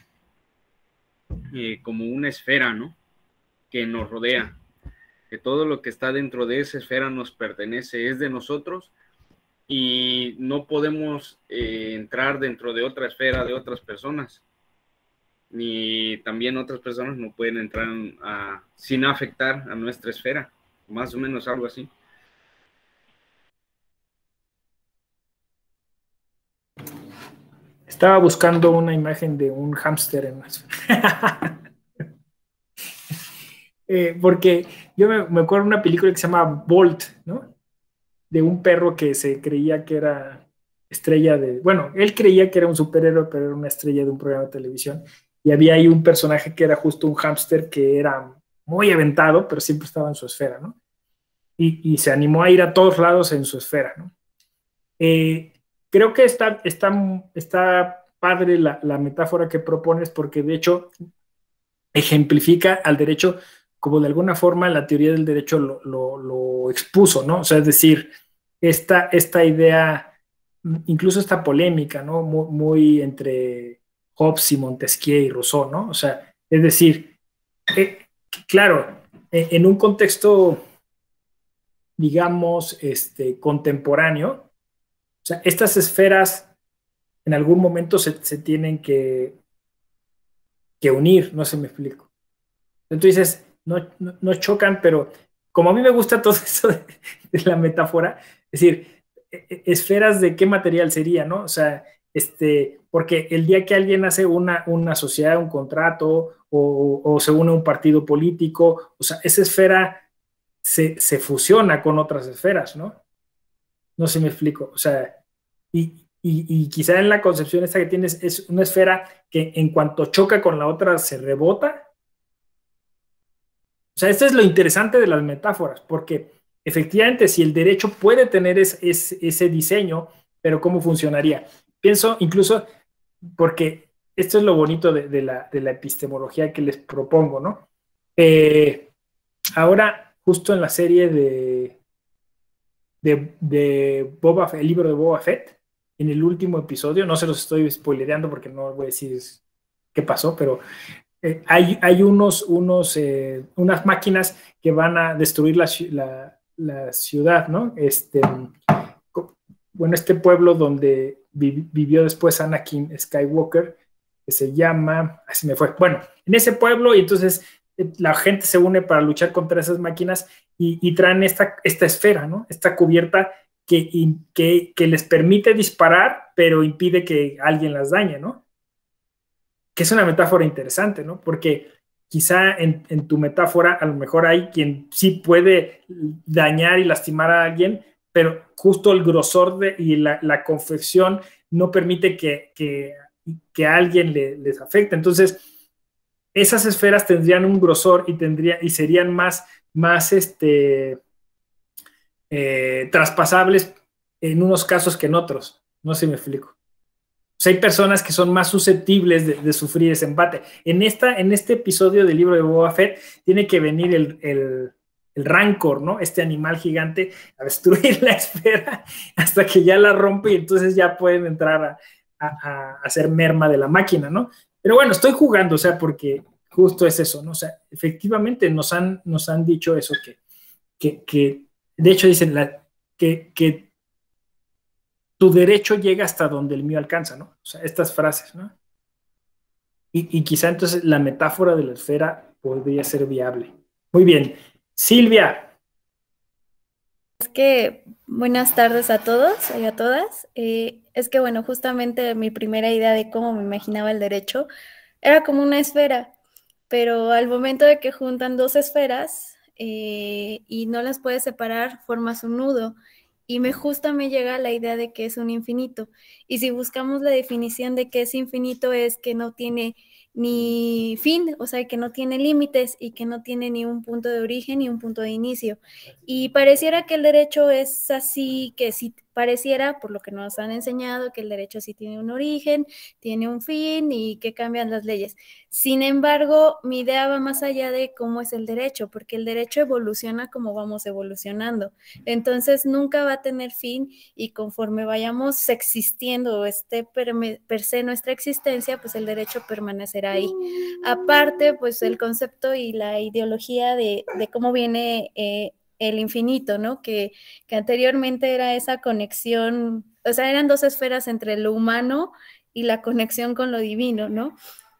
eh, como una esfera, ¿no? Que nos rodea, que todo lo que está dentro de esa esfera nos pertenece, es de nosotros y no podemos eh, entrar dentro de otra esfera de otras personas, ni también otras personas no pueden entrar a, sin afectar a nuestra esfera, más o menos algo así. Estaba buscando una imagen de un hámster en eh, porque yo me, me acuerdo de una película que se llama Bolt, ¿no? De un perro que se creía que era estrella de, bueno, él creía que era un superhéroe, pero era una estrella de un programa de televisión, y había ahí un personaje que era justo un hámster que era muy aventado, pero siempre estaba en su esfera, ¿no? Y, y se animó a ir a todos lados en su esfera, ¿no? Eh, creo que está, está, está padre la, la metáfora que propones, porque de hecho ejemplifica al derecho como de alguna forma la teoría del derecho lo, lo, lo expuso, ¿no? O sea, es decir, esta, esta idea, incluso esta polémica, ¿no? Muy, muy entre Hobbes y Montesquieu y Rousseau, ¿no? O sea, es decir, eh, claro, en un contexto, digamos, este, contemporáneo, o sea, estas esferas en algún momento se, se tienen que que unir, no sé si me explico. Entonces, no, no, no chocan, pero como a mí me gusta todo eso de, de la metáfora, es decir, esferas de qué material sería, ¿no? O sea, este, porque el día que alguien hace una, una sociedad, un contrato, o, o se une a un partido político, o sea, esa esfera se, se fusiona con otras esferas, ¿no? No sé si me explico, o sea, y, y, y quizá en la concepción esta que tienes es una esfera que en cuanto choca con la otra se rebota. O sea, esto es lo interesante de las metáforas, porque efectivamente si el derecho puede tener es, es, ese diseño, pero ¿cómo funcionaría? Pienso incluso, porque esto es lo bonito de, de, la, de la epistemología que les propongo, ¿no? Eh, ahora, justo en la serie de, de, de Boba Fett, el libro de Boba Fett, en el último episodio, no se los estoy spoilereando porque no voy a decir qué pasó, pero eh, hay, hay unos, unos, eh, unas máquinas que van a destruir la, la, la ciudad, ¿no? Este, bueno, este pueblo donde vi, vivió después Anakin Skywalker, que se llama, así me fue, bueno, en ese pueblo, y entonces eh, la gente se une para luchar contra esas máquinas y, y traen esta, esta esfera, ¿no? Esta cubierta que, que, que les permite disparar, pero impide que alguien las dañe, ¿no? Que es una metáfora interesante, ¿no? Porque quizá en, en tu metáfora a lo mejor hay quien sí puede dañar y lastimar a alguien, pero justo el grosor de, y la, la confección no permite que, que, que a alguien le, les afecte. Entonces, esas esferas tendrían un grosor y, tendría, y serían más, más este, eh, traspasables en unos casos que en otros. No sé si me explico. O sea, hay personas que son más susceptibles de, de sufrir ese embate. En, esta, en este episodio del libro de Boba Fett tiene que venir el, el, el Rancor, ¿no? Este animal gigante a destruir la esfera hasta que ya la rompe y entonces ya pueden entrar a, a, a hacer merma de la máquina, ¿no? Pero bueno, estoy jugando, o sea, porque justo es eso, ¿no? O sea, efectivamente nos han, nos han dicho eso, que, que, que de hecho dicen la, que, que tu derecho llega hasta donde el mío alcanza, ¿no? O sea, estas frases, ¿no? Y, y quizá entonces la metáfora de la esfera podría ser viable. Muy bien. Silvia. Es que buenas tardes a todos y a todas. Eh, es que, bueno, justamente mi primera idea de cómo me imaginaba el derecho era como una esfera, pero al momento de que juntan dos esferas eh, y no las puedes separar, formas un nudo. Y me justa me llega la idea de que es un infinito. Y si buscamos la definición de que es infinito, es que no tiene ni fin, o sea, que no tiene límites y que no tiene ni un punto de origen ni un punto de inicio. Y pareciera que el derecho es así, que si pareciera, por lo que nos han enseñado, que el derecho sí tiene un origen, tiene un fin y que cambian las leyes. Sin embargo, mi idea va más allá de cómo es el derecho, porque el derecho evoluciona como vamos evolucionando. Entonces, nunca va a tener fin y conforme vayamos existiendo o esté per, per se nuestra existencia, pues el derecho permanecerá ahí. Aparte, pues el concepto y la ideología de, de cómo viene eh, el infinito, ¿no? Que, que anteriormente era esa conexión, o sea, eran dos esferas entre lo humano y la conexión con lo divino, ¿no?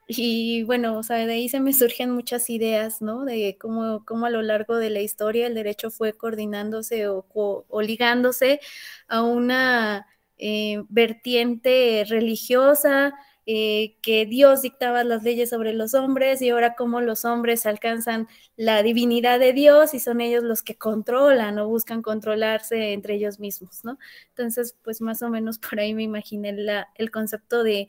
Y bueno, o sea, de ahí se me surgen muchas ideas, ¿no? De cómo, cómo a lo largo de la historia el derecho fue coordinándose o, o, o ligándose a una eh, vertiente religiosa, Eh, que Dios dictaba las leyes sobre los hombres y ahora cómo los hombres alcanzan la divinidad de Dios y son ellos los que controlan o buscan controlarse entre ellos mismos, ¿no? Entonces, pues más o menos por ahí me imaginé la, el concepto de,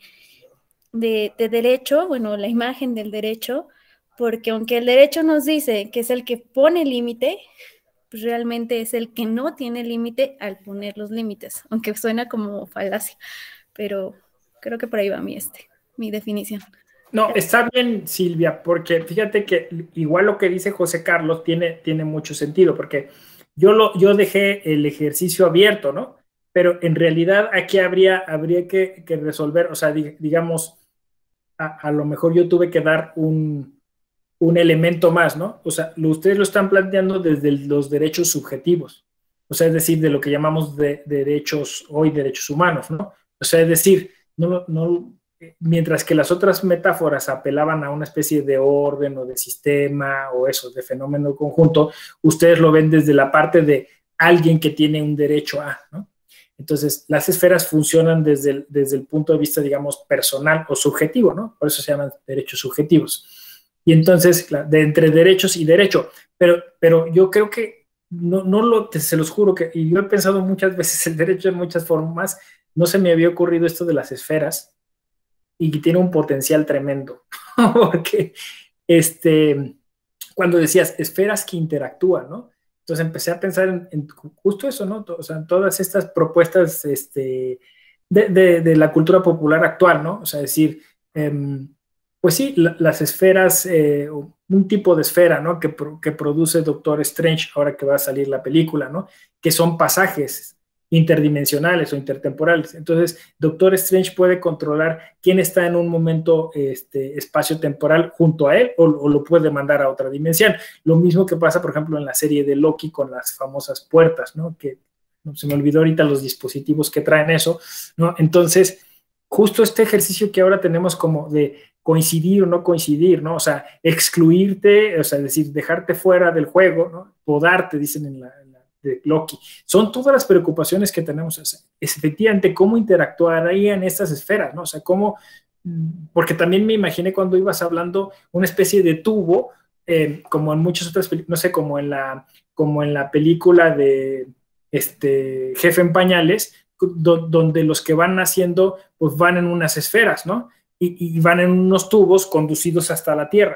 de, de derecho, bueno, la imagen del derecho, porque aunque el derecho nos dice que es el que pone límite, pues realmente es el que no tiene límite al poner los límites, aunque suena como falacia, pero creo que por ahí va mi, este, mi definición. No, está bien, Silvia, porque fíjate que igual lo que dice José Carlos tiene, tiene mucho sentido, porque yo, lo, yo dejé el ejercicio abierto, ¿no? Pero en realidad aquí habría, habría que, que resolver, o sea, digamos, a, a lo mejor yo tuve que dar un, un elemento más, ¿no? O sea, lo, ustedes lo están planteando desde los derechos subjetivos, o sea, es decir, de lo que llamamos de, de derechos hoy, derechos humanos, ¿no? O sea, es decir, No, no, mientras que las otras metáforas apelaban a una especie de orden o de sistema o eso, de fenómeno conjunto, ustedes lo ven desde la parte de alguien que tiene un derecho a, ¿no? Entonces, las esferas funcionan desde el, desde el punto de vista, digamos, personal o subjetivo, ¿no? Por eso se llaman derechos subjetivos. Y entonces, de entre derechos y derecho. Pero, pero yo creo que, no, no lo, te, se los juro que, y yo he pensado muchas veces el derecho en muchas formas, no se me había ocurrido esto de las esferas, y que tiene un potencial tremendo. Porque, este, cuando decías esferas que interactúan, ¿no? Entonces empecé a pensar en, en justo eso, ¿no? O sea, en todas estas propuestas este, de, de, de la cultura popular actual, ¿no? O sea, decir, eh, pues sí, la, las esferas, eh, un tipo de esfera, ¿no? Que, pro, que produce Doctor Strange, ahora que va a salir la película, ¿no? Que son pasajes interdimensionales o intertemporales. Entonces, Doctor Strange puede controlar quién está en un momento este, espacio-temporal junto a él o, o lo puede mandar a otra dimensión. Lo mismo que pasa, por ejemplo, en la serie de Loki con las famosas puertas, ¿no? Que no, se me olvidó ahorita los dispositivos que traen eso, ¿no? Entonces, justo este ejercicio que ahora tenemos como de coincidir o no coincidir, ¿no? O sea, excluirte, o sea, es decir, dejarte fuera del juego, ¿no? Podarte, dicen en la de Loki. Son todas las preocupaciones que tenemos. Es, efectivamente, cómo interactuar ahí en estas esferas, ¿no? O sea, cómo, porque también me imaginé cuando ibas hablando una especie de tubo, eh, como en muchas otras películas, no sé, como en la, como en la película de este, Jefe en Pañales, do, donde los que van naciendo, pues van en unas esferas, ¿no? Y, y van en unos tubos conducidos hasta la Tierra.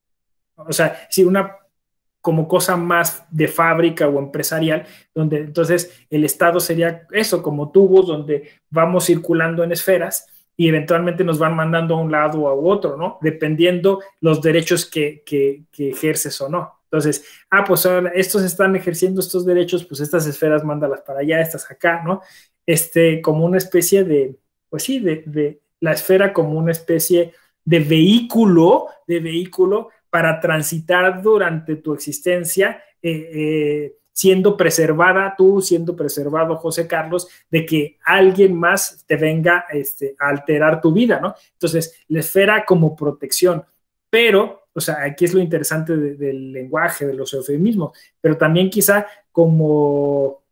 O sea, si una como cosa más de fábrica o empresarial, donde entonces el Estado sería eso, como tubos donde vamos circulando en esferas y eventualmente nos van mandando a un lado o a otro, ¿no? Dependiendo los derechos que, que, que ejerces o no. Entonces, ah, pues ahora estos están ejerciendo estos derechos, pues estas esferas mándalas para allá, estas acá, ¿no? Este, como una especie de, pues sí, de, de la esfera como una especie de vehículo, de vehículo para transitar durante tu existencia, eh, eh, siendo preservada tú, siendo preservado José Carlos, de que alguien más te venga este, a alterar tu vida, ¿no? Entonces, la esfera como protección, pero, o sea, aquí es lo interesante de, del lenguaje, de los eufemismos, pero también quizá como...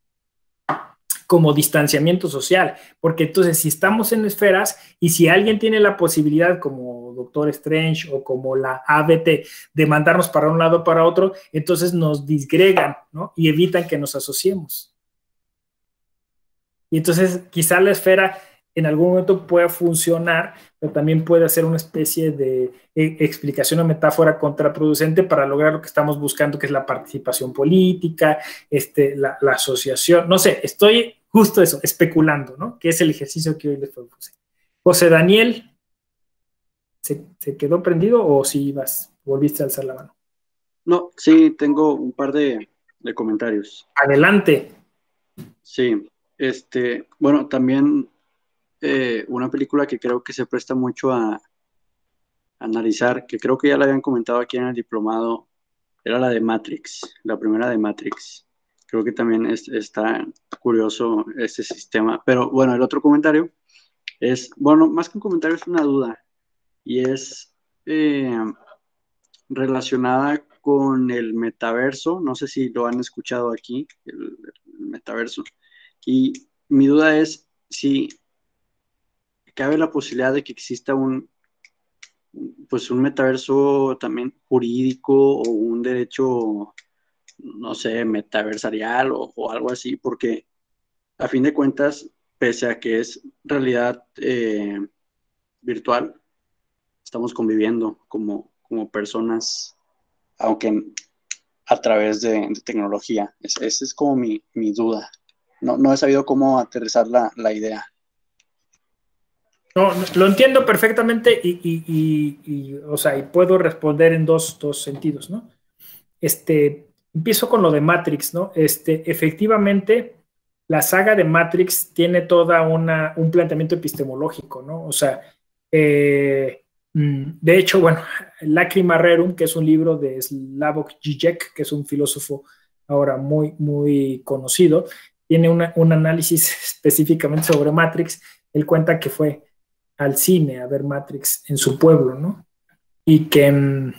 como distanciamiento social, porque entonces si estamos en esferas y si alguien tiene la posibilidad como Doctor Strange o como la A B T de mandarnos para un lado o para otro, entonces nos disgregan, ¿no? Y evitan que nos asociemos. Y entonces quizá la esfera en algún momento pueda funcionar, pero también puede ser una especie de eh, explicación o metáfora contraproducente para lograr lo que estamos buscando, que es la participación política, este, la, la asociación, no sé, estoy justo eso, especulando, ¿no? Que es el ejercicio que hoy les propuse. José Daniel, ¿se, se quedó prendido o si ibas, volviste a alzar la mano? No, sí, tengo un par de, de comentarios. Adelante. Sí, este, bueno, también eh, una película que creo que se presta mucho a, a analizar, que creo que ya la habían comentado aquí en el diplomado, era la de Matrix, la primera de Matrix. Creo que también es, está curioso este sistema. Pero bueno, el otro comentario es, bueno, más que un comentario es una duda, y es eh, relacionada con el metaverso. No sé si lo han escuchado aquí, el, el metaverso. Y mi duda es si cabe la posibilidad de que exista un, pues un metaverso también jurídico o un derecho, no sé, metaversarial o, o algo así, porque a fin de cuentas, pese a que es realidad eh, virtual, estamos conviviendo como, como personas, aunque a través de, de tecnología. Es, esa es como mi, mi duda. No, no he sabido cómo aterrizar la, la idea. No, no, lo entiendo perfectamente y, y, y, y, o sea, y puedo responder en dos, dos sentidos, ¿no? Este, empiezo con lo de Matrix, ¿no? Este, efectivamente, la saga de Matrix tiene toda una, un planteamiento epistemológico, ¿no? O sea, eh, de hecho, bueno, Lacrima Rerum, que es un libro de Slavoj Žižek, que es un filósofo ahora muy, muy conocido, tiene una, un análisis específicamente sobre Matrix. Él cuenta que fue al cine a ver Matrix en su pueblo, ¿no? Y que,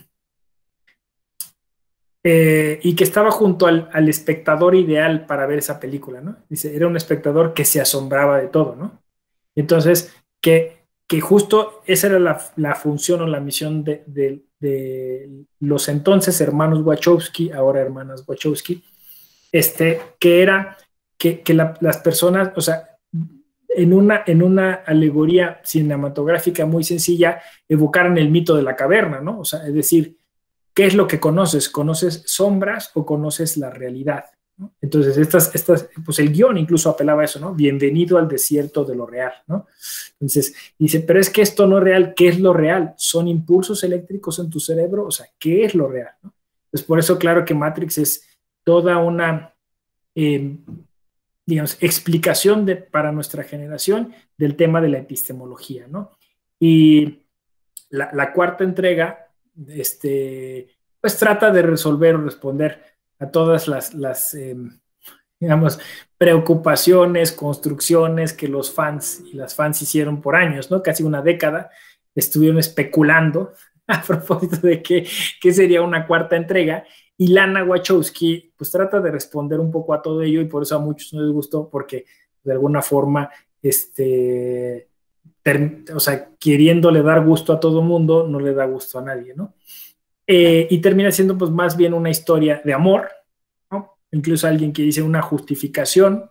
eh, y que estaba junto al, al espectador ideal para ver esa película, ¿no? Dice, era un espectador que se asombraba de todo, ¿no? Entonces, que, que justo esa era la, la función o la misión de, de, de los entonces hermanos Wachowski, ahora hermanas Wachowski, este, que era que, que la, las personas, o sea, en una, en una alegoría cinematográfica muy sencilla, evocaran el mito de la caverna, ¿no? O sea, es decir, ¿qué es lo que conoces? ¿Conoces sombras o conoces la realidad? ¿No? Entonces, estas, estas, pues el guión incluso apelaba a eso, ¿no? Bienvenido al desierto de lo real, ¿no? Entonces, dice, pero es que esto no es real. ¿Qué es lo real? ¿Son impulsos eléctricos en tu cerebro? O sea, ¿qué es lo real? ¿No? Entonces, por eso, claro que Matrix es toda una, eh, digamos, explicación de, para nuestra generación del tema de la epistemología, ¿no? Y la, la cuarta entrega, este, pues trata de resolver o responder a todas las, las eh, digamos, preocupaciones, construcciones que los fans y las fans hicieron por años, ¿no? Casi una década estuvieron especulando a propósito de qué, qué sería una cuarta entrega, y Lana Wachowski pues trata de responder un poco a todo ello, y por eso a muchos no les gustó, porque de alguna forma, este, ter, o sea, queriéndole dar gusto a todo mundo, no le da gusto a nadie, ¿no? Eh, y termina siendo pues más bien una historia de amor, ¿no? Incluso alguien que dice una justificación,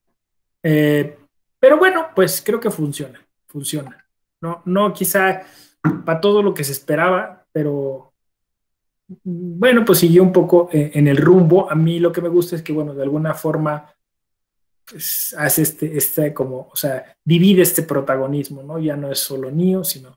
eh, pero bueno, pues creo que funciona, funciona, no, no quizá para todo lo que se esperaba, pero bueno, pues siguió un poco eh, en el rumbo. A mí lo que me gusta es que, bueno, de alguna forma pues, hace este, este como, o sea, divide este protagonismo, ¿no? Ya no es solo Neo, sino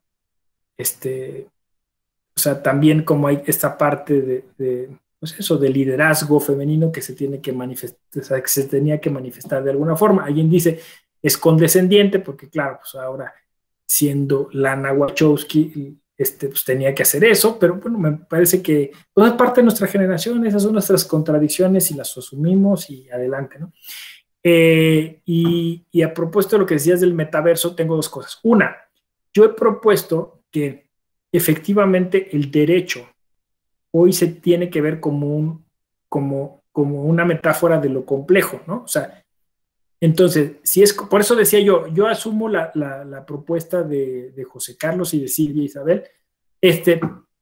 este, o sea, también como hay esta parte de, de pues eso, de liderazgo femenino que se tiene que manifestar, o sea, que se tenía que manifestar de alguna forma. Alguien dice, es condescendiente, porque claro, pues ahora siendo Lana Wachowski, este, pues tenía que hacer eso, pero bueno, me parece que pues, es parte de nuestra generación, esas son nuestras contradicciones y las asumimos y adelante, ¿no? Eh, y, y a propósito de lo que decías del metaverso, tengo dos cosas. Una, yo he propuesto que efectivamente el derecho hoy se tiene que ver como, un, como, como una metáfora de lo complejo, ¿no? O sea, entonces, si es, por eso decía yo, yo asumo la, la, la propuesta de, de José Carlos y de Silvia Isabel, este,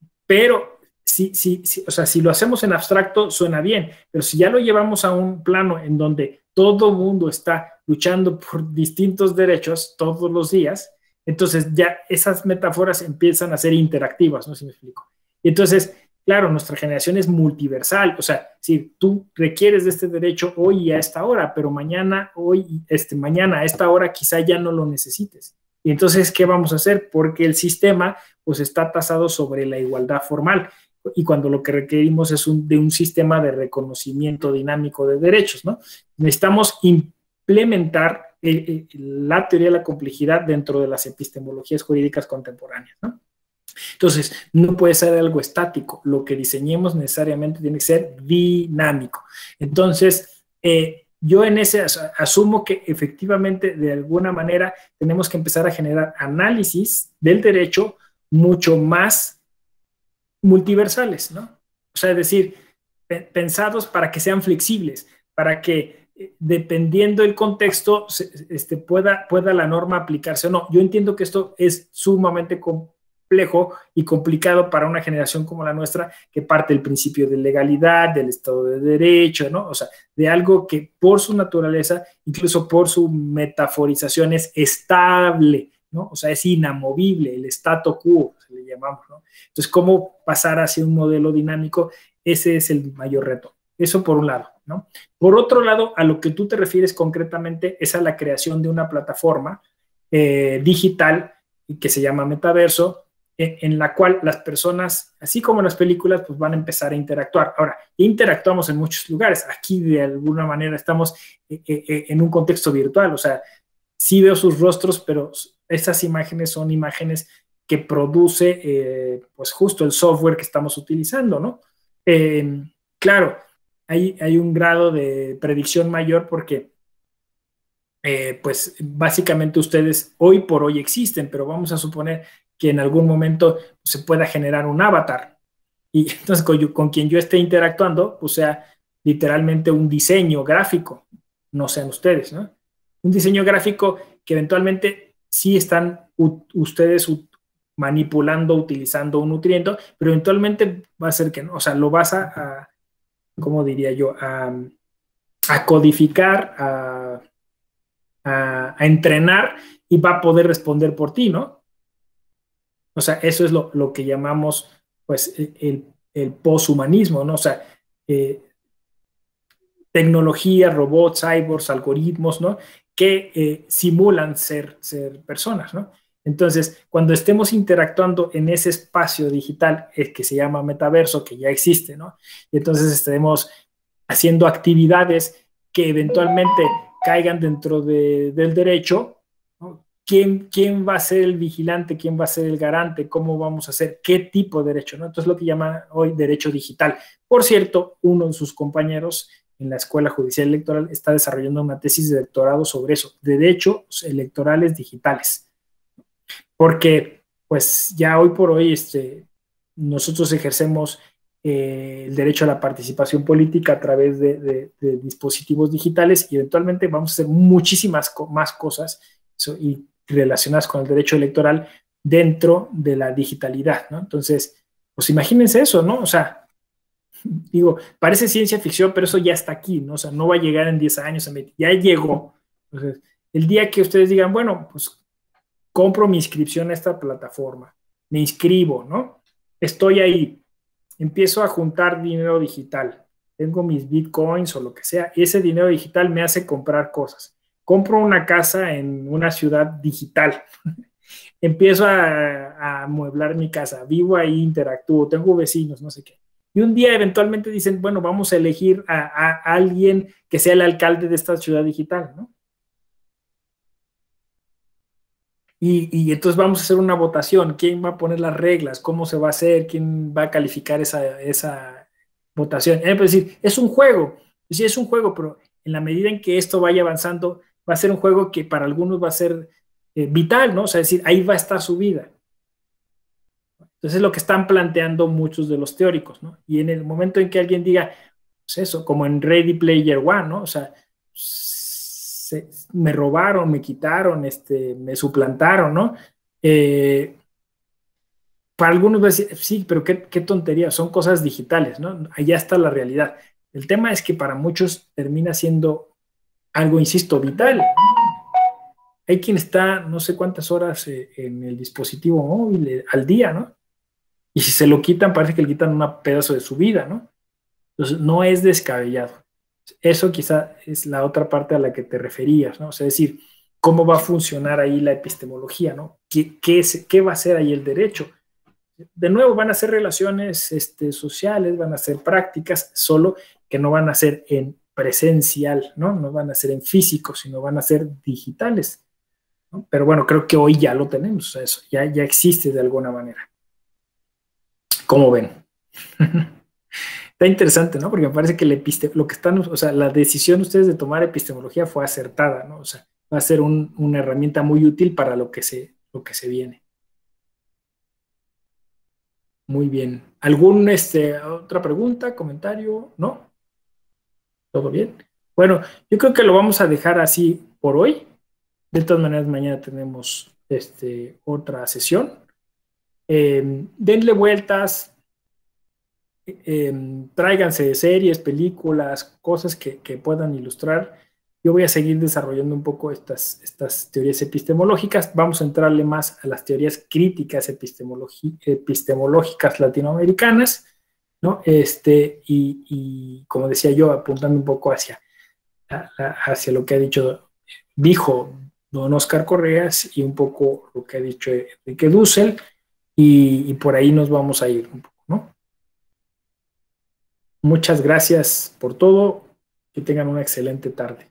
pero si, si, si, o sea, si lo hacemos en abstracto suena bien, pero si ya lo llevamos a un plano en donde todo mundo está luchando por distintos derechos todos los días, entonces ya esas metáforas empiezan a ser interactivas, no sé si me explico. Y entonces, claro, nuestra generación es multiversal, o sea, si tú requieres de este derecho hoy y a esta hora, pero mañana, hoy, este, mañana a esta hora quizá ya no lo necesites. Y entonces, ¿qué vamos a hacer? Porque el sistema pues está tasado sobre la igualdad formal, y cuando lo que requerimos es un, de un sistema de reconocimiento dinámico de derechos, ¿no? Necesitamos implementar eh, eh, la teoría de la complejidad dentro de las epistemologías jurídicas contemporáneas, ¿no? Entonces, no puede ser algo estático, lo que diseñemos necesariamente tiene que ser dinámico. Entonces, eh, yo en ese asumo que efectivamente de alguna manera tenemos que empezar a generar análisis del derecho mucho más multiversales, ¿no? O sea, es decir, pe pensados para que sean flexibles, para que eh, dependiendo del contexto se, este, pueda, pueda la norma aplicarse o no. Yo entiendo que esto es sumamente complejo y complicado para una generación como la nuestra, que parte del principio de legalidad, del Estado de Derecho, ¿no? O sea, de algo que por su naturaleza, incluso por su metaforización, es estable, ¿no? O sea, es inamovible, el statu quo, se le llamamos, ¿no? Entonces, ¿cómo pasar hacia un modelo dinámico? Ese es el mayor reto. Eso por un lado, ¿no? Por otro lado, a lo que tú te refieres concretamente es a la creación de una plataforma eh, digital que se llama Metaverso, eh, en la cual las personas, así como en las películas, pues van a empezar a interactuar. Ahora, interactuamos en muchos lugares. Aquí, de alguna manera, estamos eh, eh, en un contexto virtual, o sea, sí veo sus rostros, pero estas imágenes son imágenes que produce, eh, pues justo el software que estamos utilizando, ¿no? Eh, claro, hay, hay un grado de predicción mayor porque eh, pues básicamente ustedes hoy por hoy existen, pero vamos a suponer que en algún momento se pueda generar un avatar. Y entonces con, yo, con quien yo esté interactuando, pues sea literalmente un diseño gráfico, no sean ustedes, ¿no? Un diseño gráfico que eventualmente sí están ustedes manipulando, utilizando o nutriendo, pero eventualmente va a ser que no, o sea, lo vas a, a ¿cómo diría yo? A, a codificar, a, a, a entrenar y va a poder responder por ti, ¿no? O sea, eso es lo, lo que llamamos, pues, el, el poshumanismo, ¿no? O sea, eh, tecnología, robots, cyborgs, algoritmos, ¿no? Que eh, simulan ser, ser personas, ¿no? Entonces, cuando estemos interactuando en ese espacio digital eh, que se llama metaverso, que ya existe, ¿no? Y entonces estaremos haciendo actividades que eventualmente caigan dentro de, del derecho, ¿no? ¿Quién, ¿Quién va a ser el vigilante? ¿Quién va a ser el garante? ¿Cómo vamos a hacer? ¿Qué tipo de derecho? ¿No? Entonces, lo que llaman hoy derecho digital. Por cierto, uno de sus compañeros en la Escuela Judicial Electoral está desarrollando una tesis de doctorado sobre eso, derechos electorales digitales. Porque, pues, ya hoy por hoy este, nosotros ejercemos eh, el derecho a la participación política a través de, de, de dispositivos digitales y eventualmente vamos a hacer muchísimas co más cosas so, y relacionadas con el derecho electoral dentro de la digitalidad, ¿no? Entonces, pues imagínense eso, ¿no? O sea, digo, parece ciencia ficción, pero eso ya está aquí, ¿no? O sea, no va a llegar en diez años, ya llegó. Entonces, el día que ustedes digan, bueno, pues compro mi inscripción a esta plataforma, me inscribo, ¿no? Estoy ahí, empiezo a juntar dinero digital, tengo mis bitcoins o lo que sea, y ese dinero digital me hace comprar cosas. Compro una casa en una ciudad digital, empiezo a, a amueblar mi casa, vivo ahí, interactúo, tengo vecinos, no sé qué. Y un día eventualmente dicen, bueno, vamos a elegir a, a, a alguien que sea el alcalde de esta ciudad digital, ¿no? Y, y entonces vamos a hacer una votación. ¿Quién va a poner las reglas? ¿Cómo se va a hacer? ¿Quién va a calificar esa, esa votación? Es decir, es un juego. Sí, es un juego, pero en la medida en que esto vaya avanzando, va a ser un juego que para algunos va a ser eh, vital, ¿no? O sea, es decir, ahí va a estar su vida. Entonces es lo que están planteando muchos de los teóricos, ¿no? Y en el momento en que alguien diga, pues eso, como en Ready Player One, ¿no? O sea, se, me robaron, me quitaron, este, me suplantaron, ¿no? Eh, para algunos va a decir, sí, pero qué, qué tontería, son cosas digitales, ¿no? Allá está la realidad. El tema es que para muchos termina siendo algo, insisto, vital. Hay quien está no sé cuántas horas eh, en el dispositivo móvil eh, al día, ¿no? Y si se lo quitan, parece que le quitan un pedazo de su vida, ¿no? Entonces, no es descabellado. Eso quizá es la otra parte a la que te referías, ¿no? O sea, es decir, ¿cómo va a funcionar ahí la epistemología, ¿no? ¿Qué, qué, es, qué va a ser ahí el derecho? De nuevo, van a ser relaciones este, sociales, van a ser prácticas, solo que no van a ser en presencial, ¿no? No van a ser en físico, sino van a ser digitales, ¿no? Pero bueno, creo que hoy ya lo tenemos, o sea, eso ya, ya existe de alguna manera. ¿Cómo ven? Está interesante, ¿no? Porque me parece que el episte lo que están, o sea, la decisión de ustedes de tomar epistemología fue acertada, ¿no? O sea, va a ser un, una herramienta muy útil para lo que se, lo que se viene. Muy bien. ¿Algún, este, otra pregunta, comentario? ¿No? ¿Todo bien? Bueno, yo creo que lo vamos a dejar así por hoy. De todas maneras, mañana tenemos este, otra sesión. Eh, denle vueltas. Eh, tráiganse series, películas, cosas que, que puedan ilustrar. Yo voy a seguir desarrollando un poco estas, estas teorías epistemológicas. Vamos a entrarle más a las teorías críticas epistemológicas latinoamericanas, ¿no? Este, y, y como decía yo, apuntando un poco hacia, hacia lo que ha dicho, dijo don Oscar Correas y un poco lo que ha dicho Enrique Dussel, y, y por ahí nos vamos a ir un poco, ¿no? Muchas gracias por todo. Que tengan una excelente tarde.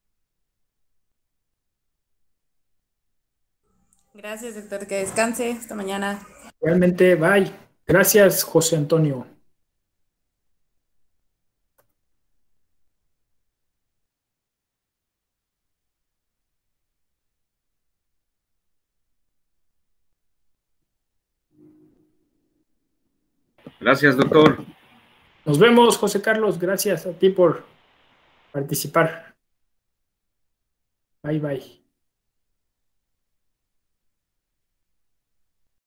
Gracias, doctor. Que descanse. Hasta mañana. Realmente, bye. Gracias, José Antonio. Gracias, doctor. Nos vemos, José Carlos. Gracias a ti por participar. Bye, bye.